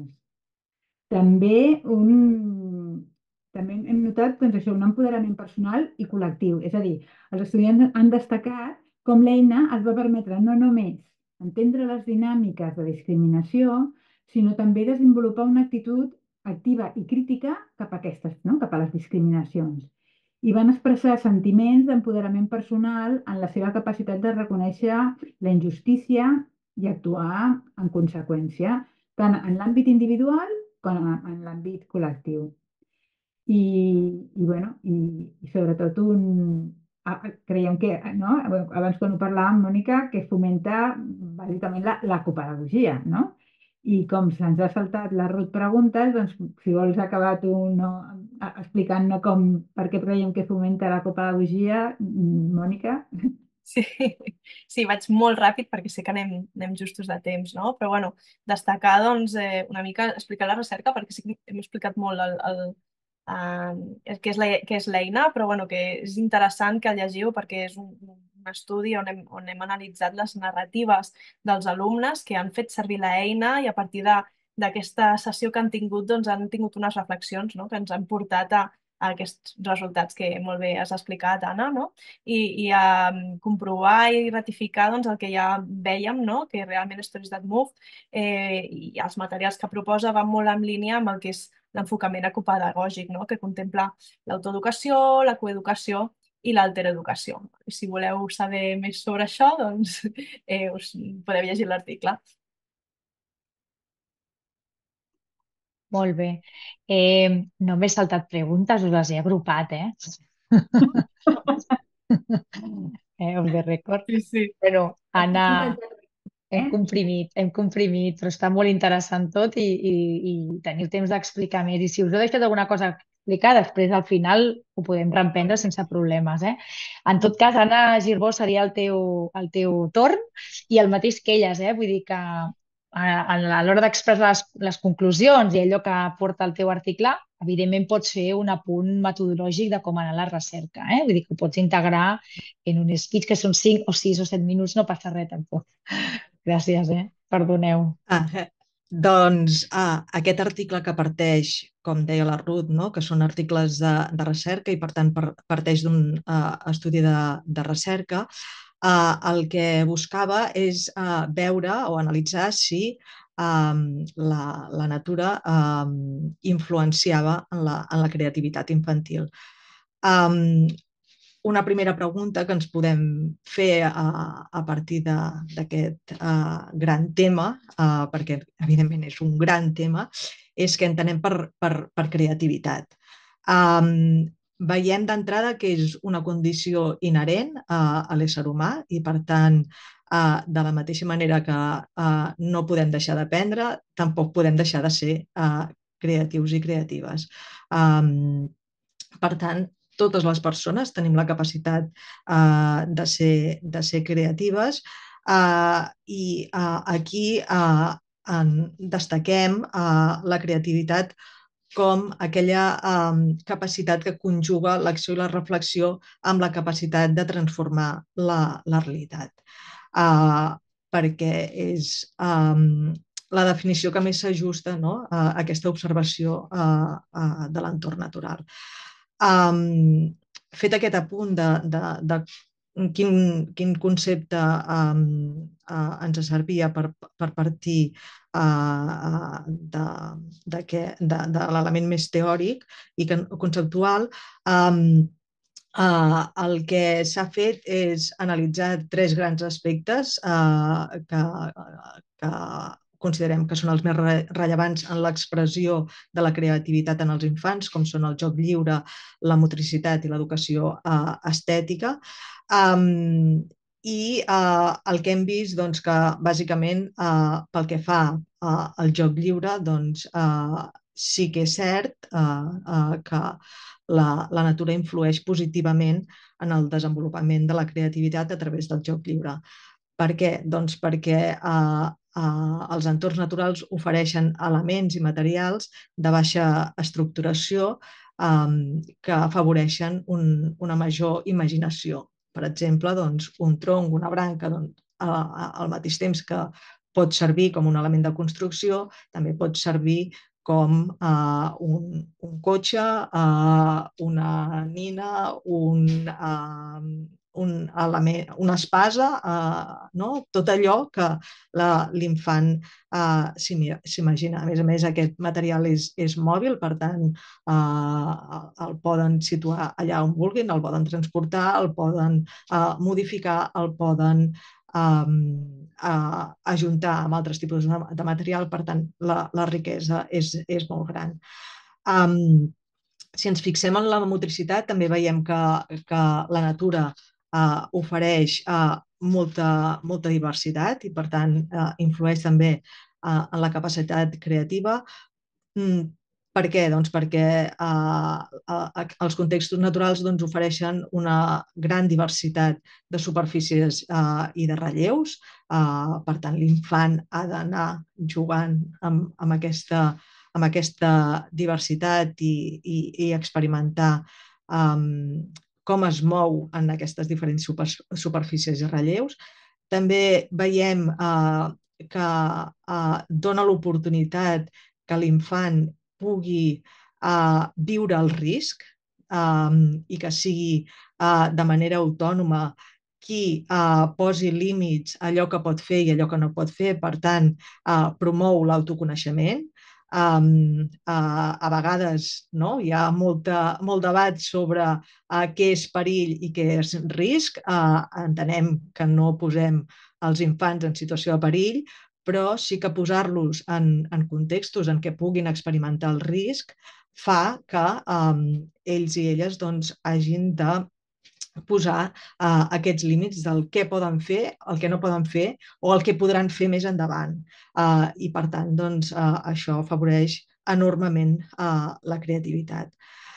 També, un... També hem notat doncs, això, un empoderament personal i col·lectiu. És a dir, els estudiants han destacat com l'eina els va permetre no només entendre les dinàmiques de discriminació, sinó també desenvolupar una actitud activa i crítica cap a aquestes, no? Cap a les discriminacions. I van expressar sentiments d'empoderament personal en la seva capacitat de reconèixer la injustícia i actuar en conseqüència, tant en l'àmbit individual com en l'àmbit col·lectiu. I, i, bueno, i, i sobretot un, creiem que, no? Abans quan ho parlàvem, Mònica, que fomenta bàsicament la, la copedagogia, no? I com se'ns ha saltat la Ruth preguntes, doncs si vols acabar tu no, explicant no, com, per què creiem que fomenta la copedagogia, Mònica? Sí, sí, vaig molt ràpid perquè sé que anem, anem justos de temps, no? Però bueno, destacar doncs, eh, una mica, explicar la recerca, perquè sí que hem explicat molt el, el, eh, què és l'eina, però bueno, que és interessant que el llegiu perquè és un, un estudi on hem, on hem analitzat les narratives dels alumnes que han fet servir l'eina i a partir d'aquesta sessió que han tingut doncs, han tingut unes reflexions, no? Que ens han portat a, a aquests resultats que molt bé has explicat, Anna, no? I, i a comprovar i ratificar doncs, el que ja vèiem, no? Que realment Stories that Move eh, i els materials que proposa van molt en línia amb el que és l'enfocament ecopedagògic, no? Que contempla l'autoeducació, la coeducació i l'altereducació. Si voleu saber més sobre això, doncs eh, us podeu llegir l'article. Molt bé. Eh, no m'he saltat preguntes, us les he agrupat, eh? eh off the record. Sí, sí. Bueno, Anna, hem comprimit, hem comprimit, però està molt interessant tot i, i, i teniu temps d'explicar més. I si us he deixat alguna cosa explicar, després al final ho podem reemprendre sense problemes. Eh? En tot cas, Anna Girbau seria el teu, el teu torn i el mateix que elles, eh? Vull dir que a l'hora d'expressar les, les conclusions i allò que porta el teu article, evidentment pots fer un apunt metodològic de com anar a la recerca. Eh? Vull dir que ho pots integrar en un speech que són cinc o sis o set minuts, no passa res tampoc. Gràcies, eh? Perdoneu. Ah, eh, doncs ah, aquest article que parteix, com deia la Ruth, no? Que són articles de, de recerca i per tant parteix d'un uh, estudi de, de recerca, Uh, el que buscava és uh, veure o analitzar si um, la, la natura um, influenciava en la, en la creativitat infantil. Um, una primera pregunta que ens podem fer a, a partir d'aquest uh, gran tema, uh, perquè evidentment és un gran tema, és què entenem per, per, per creativitat. Um, Veiem d'entrada que és una condició inherent a, a l'ésser humà i, per tant, uh, de la mateixa manera que uh, no podem deixar d'aprendre, tampoc podem deixar de ser uh, creatius i creatives. Um, per tant, totes les persones tenim la capacitat uh, de, ser, de ser creatives uh, i uh, aquí uh, en destaquem uh, la creativitat com aquella um, capacitat que conjuga l'acció i la reflexió amb la capacitat de transformar la, la realitat. Uh, perquè és um, la definició que més s'ajusta, no? a aquesta observació uh, uh, de l'entorn natural. Um, fet aquest apunt de, de, de quin, quin concepte um, uh, ens servia per, per partir uh, de, de, que, de, de l'element més teòric i conceptual. Um, Uh, el que s'ha fet és analitzar tres grans aspectes uh, que, que considerem que són els més re rellevants en l'expressió de la creativitat en els infants, com són el joc lliure, la motricitat i l'educació uh, estètica. Um, I uh, el que hem vist, doncs, que bàsicament uh, pel que fa uh, al joc lliure, doncs, uh, sí que és cert uh, uh, que la, la natura influeix positivament en el desenvolupament de la creativitat a través del joc lliure. Per què? Doncs perquè eh, eh, els entorns naturals ofereixen elements i materials de baixa estructuració eh, que afavoreixen un, una major imaginació. Per exemple, doncs, un tronc, una branca, doncs, al mateix temps que pot servir com un element de construcció, també pot servir com uh, un, un cotxe, uh, una nina, un, uh, un element, una espasa, uh, no? Tot allò que l'infant uh, s'imagina. A més a més, aquest material és, és mòbil, per tant, uh, el poden situar allà on vulguin, el poden transportar, el poden uh, modificar, el poden um, a ajuntar amb altres tipus de, de material, per tant, la, la riquesa és, és molt gran. Um, si ens fixem en la motricitat, també veiem que, que la natura uh, ofereix uh, molta, molta diversitat i, per tant, uh, influeix també uh, en la capacitat creativa. Mm, Per què? Doncs perquè eh, eh, els contextos naturals doncs, ofereixen una gran diversitat de superfícies eh, i de relleus. Eh, per tant, l'infant ha d'anar jugant amb, amb, aquesta, amb aquesta diversitat i, i, i experimentar eh, com es mou en aquestes diferents super, superfícies i relleus. També veiem eh, que eh, dona l'oportunitat que l'infant pugui uh, viure el risc um, i que sigui uh, de manera autònoma qui uh, posi límits a allò que pot fer i allò que no pot fer, per tant, uh, promou l'autoconeixement. Um, uh, a vegades no? Hi ha molta, molt debat sobre uh, què és perill i què és risc. Uh, entenem que no posem els infants en situació de perill, però sí que posar-los en, en contextos en què puguin experimentar el risc fa que um, ells i elles doncs, hagin de posar uh, aquests límits del què poden fer, el que no poden fer o el que podran fer més endavant. Uh, I, per tant, doncs, uh, això afavoreix enormement uh, la creativitat.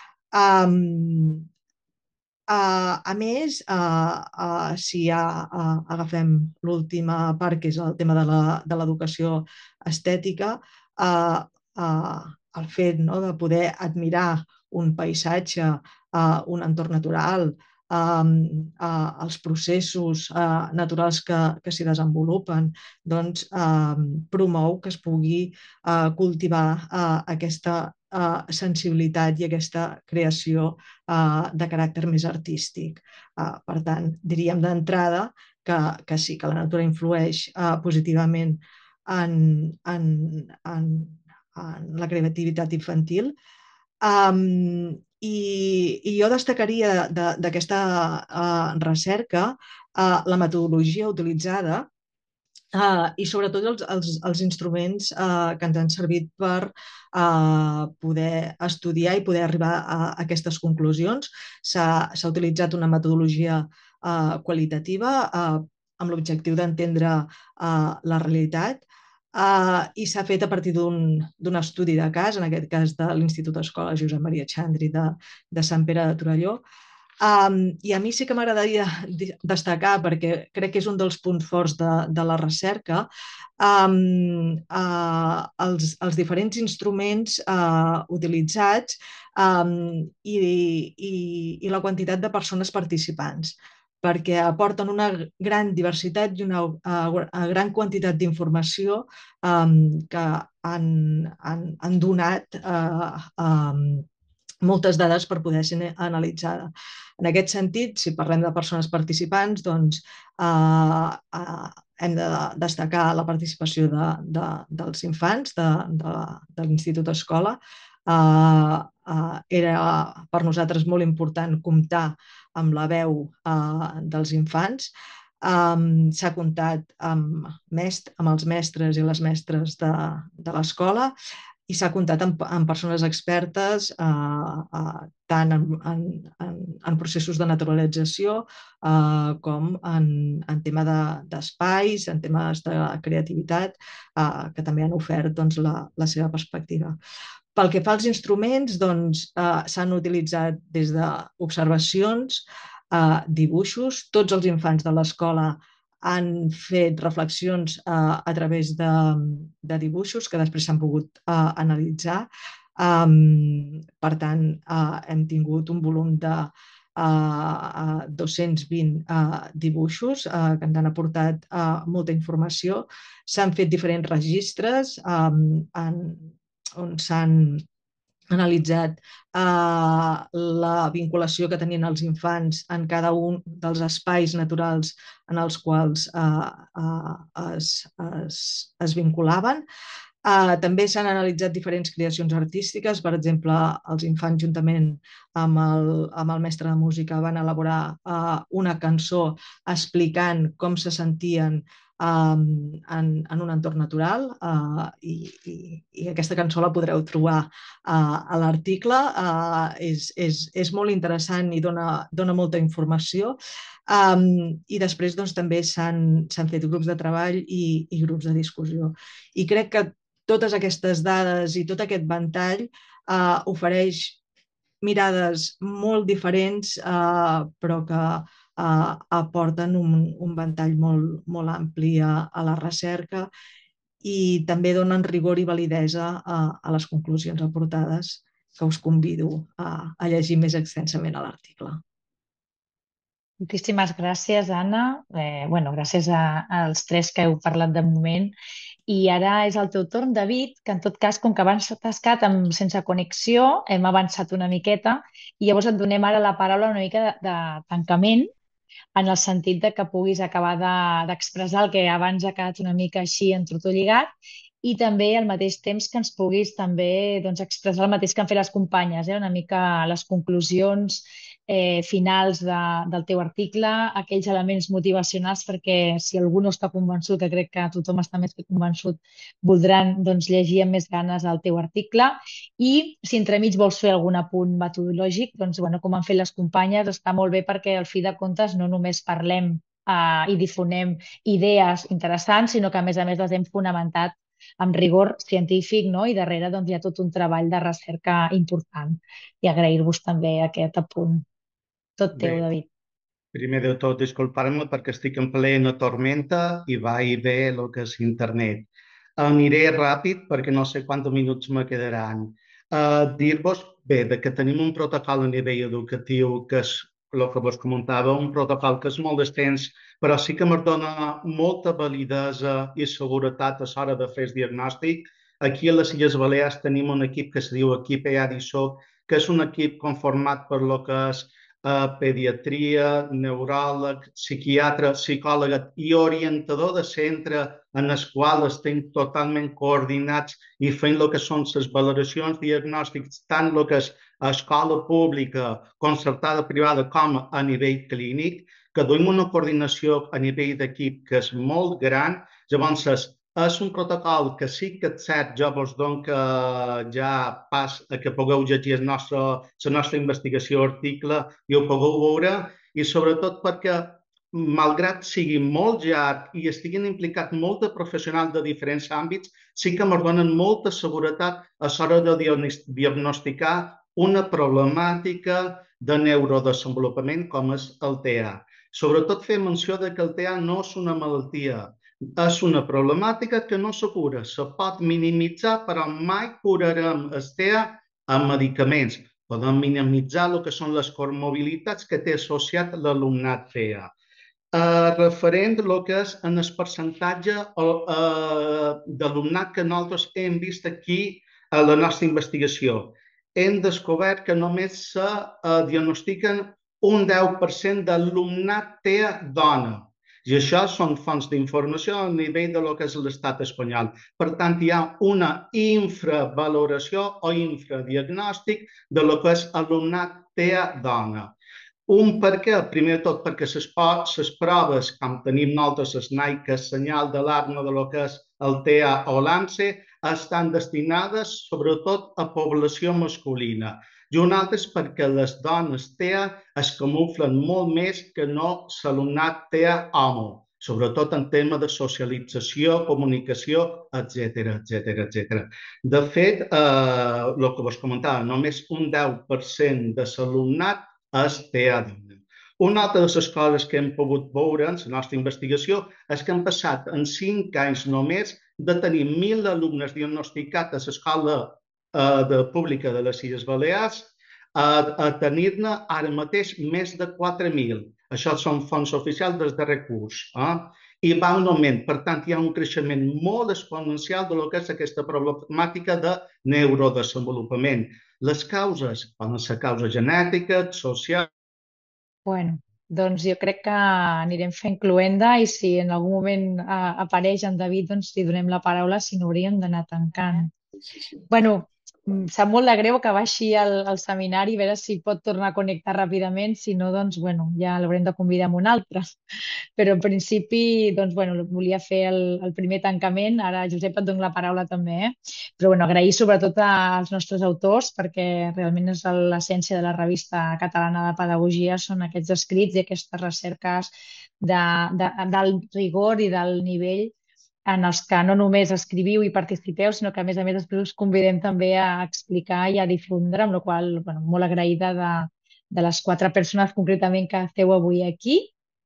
Um, Uh, a més, uh, uh, si ja uh, agafem l'última part, que és el tema de l'educació estètica, uh, uh, el fet no, de poder admirar un paisatge, uh, un entorn natural, um, uh, els processos uh, naturals que, que s'hi desenvolupen, doncs uh, promou que es pugui uh, cultivar uh, aquesta Uh, sensibilitat i aquesta creació uh, de caràcter més artístic. Uh, per tant, diríem d'entrada que, que sí, que la natura influeix uh, positivament en, en, en, en la creativitat infantil. Um, i, I jo destacaria d'aquesta uh, recerca uh, la metodologia utilitzada Uh, i sobretot els, els, els instruments uh, que ens han servit per uh, poder estudiar i poder arribar a, a aquestes conclusions. S'ha utilitzat una metodologia uh, qualitativa uh, amb l'objectiu d'entendre uh, la realitat uh, i s'ha fet a partir d'un estudi de cas, en aquest cas de l'Institut Escola Josep Maria Xandri de, de Sant Pere de Torelló. Um, I a mi sí que m'agradaria destacar, perquè crec que és un dels punts forts de, de la recerca, um, uh, els, els diferents instruments uh, utilitzats um, i, i, i la quantitat de persones participants, perquè aporten una gran diversitat i una uh, gran quantitat d'informació um, que han, han, han donat uh, um, moltes dades per poder ser analitzada. En aquest sentit, si parlem de persones participants, doncs eh, eh, hem de destacar la participació de, de, dels infants de, de, de l'Institut Escola. Uh, uh, era per nosaltres molt important comptar amb la veu uh, dels infants. Um, S'ha comptat amb, mest amb els mestres i les mestres de, de l'escola i s'ha comptat amb, amb persones expertes uh, uh, tant en, en, en, en processos de naturalització uh, com en, en tema d'espais, de, en temes de creativitat, uh, que també han ofert doncs, la, la seva perspectiva. Pel que fa als instruments, doncs, eh, s'han utilitzat des d'observacions, eh, dibuixos. Tots els infants de l'escola han fet reflexions eh, a través de, de dibuixos que després s'han pogut eh, analitzar. Um, per tant, eh, hem tingut un volum de uh, dos-cents vint uh, dibuixos uh, que ens han aportat uh, molta informació. S'han fet diferents registres um, en on s'han analitzat eh, la vinculació que tenien els infants en cada un dels espais naturals en els quals eh, eh, es, es, es vinculaven. Uh, també s'han analitzat diferents creacions artístiques. Per exemple, els infants, juntament amb el, amb el mestre de música, van elaborar uh, una cançó explicant com se sentien um, en, en un entorn natural uh, i, i, i aquesta cançó la podreu trobar uh, a l'article. Uh, és, és, és molt interessant i dona, dona molta informació. Um, I després doncs, també s'han fet grups de treball i, i grups de discussió. I crec que totes aquestes dades i tot aquest ventall eh, ofereix mirades molt diferents, eh, però que eh, aporten un, un ventall molt, molt ampli a, a la recerca i també donen rigor i validesa a, a les conclusions aportades, que us convido a, a llegir més extensament a l'article. Moltíssimes gràcies, Anna. Eh, bueno, gràcies a, als tres que heu parlat de moment. I ara és el teu torn, David, que en tot cas, com que abans t'has quedat amb, sense connexió, hem avançat una miqueta i llavors et donem ara la paraula una mica de, de tancament, en el sentit de que puguis acabar d'expressar de, el que abans ha quedat una mica així entretorligat i també al mateix temps que ens puguis també doncs, expressar el mateix que han fet les companyes, eh? Una mica les conclusions eh, finals de, del teu article, aquells elements motivacionals, perquè si algú no està convençut, que crec que tothom està més que convençut, voldran doncs, llegir amb més ganes el teu article. I si entremig vols fer algun apunt metodològic, doncs, bueno, com han fet les companyes, està molt bé perquè al fi de comptes no només parlem eh, i difonem idees interessants, sinó que a més a més les hem fonamentat amb rigor científic, no? I darrere doncs, hi ha tot un treball de recerca important. I agrair-vos també aquest apunt. Tot teu, Bé, David. Primer de tot, disculpar-me perquè estic en plena tormenta i va i ve el que és internet. Aniré ràpid perquè no sé quants minuts me quedaran. Uh, Dir-vos, bé, de que tenim un protocol a nivell educatiu que és el que vos comentava, un protocol que és molt extens, però sí que ens dona molta validesa i seguretat a l'hora de fer el diagnòstic. Aquí a les Illes Balears tenim un equip que es diu Equip E A D I S O C, que és un equip conformat per lo que és uh, pediatria, neuròleg, psiquiatre, psicòloga i orientador de centre en el qual estem totalment coordinats i fent el que són les valoracions diagnòstics, tant el que és escola pública, concertada, privada, com a nivell clínic, que duim una coordinació a nivell d'equip que és molt gran. Llavors, és un protocol que sí que és cert, jo vos dono que ja pas a que pugueu llegir la nostra, la nostra investigació, article, i ho pugueu veure, i sobretot perquè, malgrat sigui molt llarg i estiguin implicats molts de professionals de diferents àmbits, sí que ens donen molta seguretat a l'hora de diagnosticar una problemàtica de neurodesenvolupament com és el T A. Sobretot fer menció de que el T A no és una malaltia, és una problemàtica que no se cura, se pot minimitzar, però mai curarem el T A amb medicaments. Podem minimitzar el que són les comorbiditats que té associat l'alumnat T A. Uh, referent a el que és en el percentatge uh, d'alumnat que nosaltres hem vist aquí a la nostra investigació. Hem descobert que només se uh, diagnostiquen un deu per cent d'alumnat té dona. I això són fonts d'informació a nivell de lo que és l'estat espanyol. Per tant, hi ha una infravaloració o infradiagnòstic de lo que és alumnat té dona. Un per què? Primer de tot perquè les proves, com tenim nosaltres, les NAICA, senyal d'alarma de lo que és el T E A o l'ANSE, estan destinades sobretot a població masculina. I un altre és perquè les dones T E A es camuflen molt més que no l'alumnat T E A homo, sobretot en tema de socialització, comunicació, etcètera, etcètera, etcètera. De fet, eh, el que vos comentava, només un deu per cent de l'alumnat és T E A dona. Una altra de les coses que hem pogut veure en la nostra investigació és que hem passat en cinc anys només de tenir mil alumnes diagnosticats a l'escola de pública de les Illes Balears a tenir-ne ara mateix més de quatre mil. Això són fonts oficials del darrer curs. I va un augment. Per tant, hi ha un creixement molt exponencial de lo que és aquesta problemàtica de neurodesenvolupament. Les causes poden ser causes genètiques, socials. Bueno, doncs jo crec que anirem fent cluenda i si en algun moment apareix en David, doncs li donem la paraula, si no hauríem d'anar tancant. Bueno, em sap molt de greu que baixi al, al seminari, a veure si pot tornar a connectar ràpidament, si no, doncs, bueno, ja l'haurem de convidar amb un altre. Però en principi, doncs, bueno, volia fer el, el primer tancament. Ara, Josep, et dono la paraula també, eh? Però, bueno, agrair sobretot als nostres autors, perquè realment és l'essència de la revista catalana de pedagogia, són aquests escrits i aquestes recerques de, de, d'alt rigor i del nivell en els que no només escriviu i participeu, sinó que a més a més després us convidem també a explicar i a difondre, amb la qual cosa, bueno, molt agraïda de, de les quatre persones concretament que esteu avui aquí.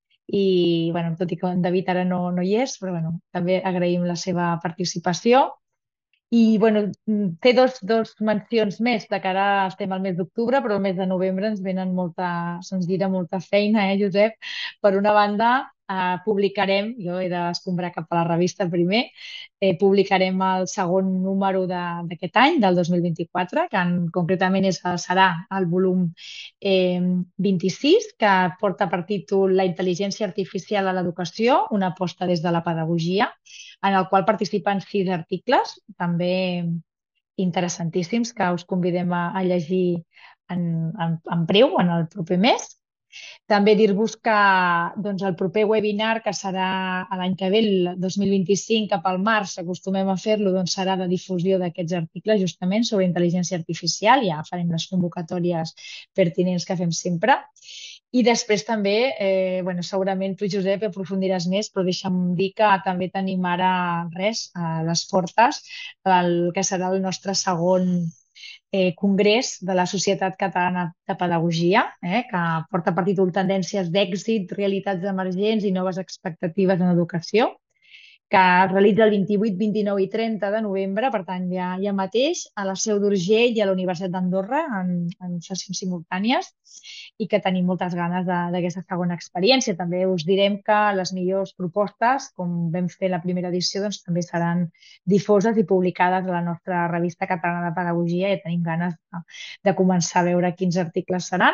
I, bueno, tot i que en David ara no, no hi és, però bueno, també agraïm la seva participació. I, bueno, té dos, dos mencions més, de que ara estem al mes d'octubre, però al mes de novembre ens venen molta, se'ns gira molta feina, eh, Josep? Per una banda, eh, publicarem, jo he d'escombrar cap a la revista primer, eh, publicarem el segon número d'aquest any, del dos mil vint-i-quatre, que en, concretament és, serà el volum eh, vint-i-sis, que porta per títol La intel·ligència artificial a l'educació, una aposta des de la pedagogia, en el qual participen sis articles, també interessantíssims, que us convidem a, a llegir en, en, en breu, en el proper mes. També dir-vos que doncs, el proper webinar, que serà l'any que ve, el dos mil vint-i-cinc, cap al març, acostumem a fer-lo, doncs, serà de difusió d'aquests articles justament sobre intel·ligència artificial. Ja farem les convocatòries pertinents que fem sempre. I després també, eh, bueno, segurament tu, Josep, aprofundiràs més, però deixa'm dir que també tenim ara res, a les portes, el que serà el nostre segon eh, congrés de la Societat Catalana de Pedagogia, eh, que porta per títol Tendències d'èxit, realitats emergents i noves expectatives en educació, que es realitza el vint-i-vuit, vint-i-nou i trenta de novembre, per tant, ja, ja mateix, a la Seu d'Urgell i a la Universitat d'Andorra, en, en sessions simultànies, i que tenim moltes ganes d'aquesta segona experiència. També us direm que les millors propostes, com vam fer la primera edició, doncs, també seran difoses i publicades a la nostra revista catalana de pedagogia i tenim ganes de, de començar a veure quins articles seran.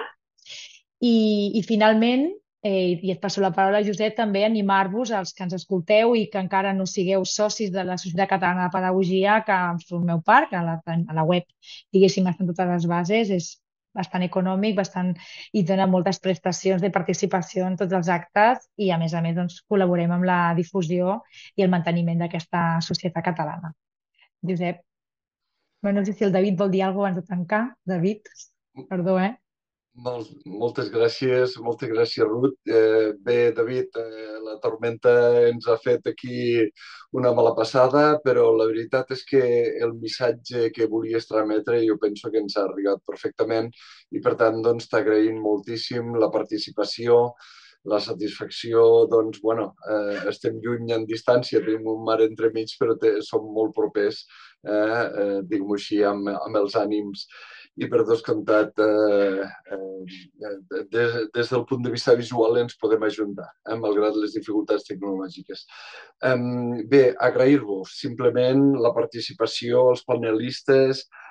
I, i finalment, Eh, i et passo la paraula, Josep, també animar-vos, als que ens escolteu i que encara no sigueu socis de la Societat Catalana de Pedagogia, que en formeu part, que a la, a la web, diguéssim, estan totes les bases, és bastant econòmic, bastant, i dona moltes prestacions de participació en tots els actes i, a més a més, doncs, col·laborem amb la difusió i el manteniment d'aquesta societat catalana. Josep, no sé si el David vol dir alguna cosa abans de tancar. David, perdó, eh? Molt, moltes gràcies, moltes gràcies, Ruth. Eh, bé, David, eh, la tormenta ens ha fet aquí una mala passada, però la veritat és que el missatge que volies transmetre jo penso que ens ha arribat perfectament i, per tant, doncs, t'agraïm moltíssim la participació, la satisfacció, doncs, bueno, eh, estem lluny en distància, tenim un mar entremig, però te, som molt propers, eh, eh, diguem-ho així, amb, amb els ànims. I per descomptat, eh, eh, des, des del punt de vista visual ens podem ajuntar, eh, malgrat les dificultats tecnològiques. Eh, bé, agrair-vos simplement la participació, als panelistes,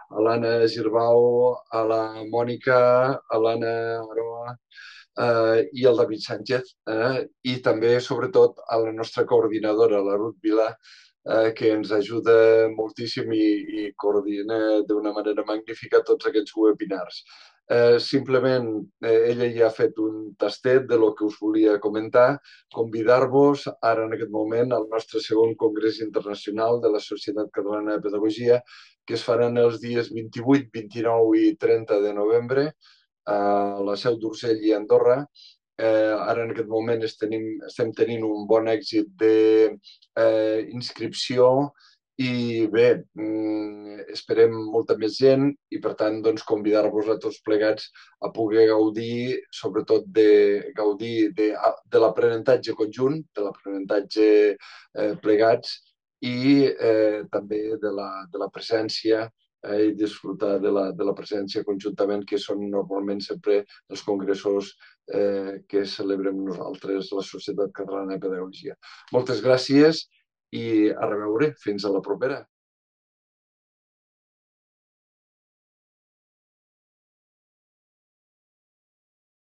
a l'Anna Girbau, a la Mònica, a l'Anna Aroa eh, i al David Sánchez, eh, i també, sobretot, a la nostra coordinadora, la Ruth Vilà, eh, que ens ajuda moltíssim i, i coordina d'una manera magnífica tots aquests webinars. Eh, simplement, eh, ella ja ha fet un tastet de lo que us volia comentar, convidar-vos ara en aquest moment al nostre segon Congrés Internacional de la Societat Catalana de Pedagogia, que es faran els dies vint-i-vuit, vint-i-nou i trenta de novembre a la Seu d'Urgell i Andorra. Eh, ara en aquest moment estem, estem tenint un bon èxit d'inscripció eh, i bé, esperem molta més gent i per tant doncs, convidar-vos a tots plegats a poder gaudir, sobretot de gaudir de, de l'aprenentatge conjunt, de l'aprenentatge eh, plegats i eh, també de la, de la presència eh, i disfrutar de la, de la presència conjuntament, que són normalment sempre els congressos eh, que celebrem nosaltres, la Societat Catalana de Pedagogia. Moltes gràcies i a reveure. Fins a la propera.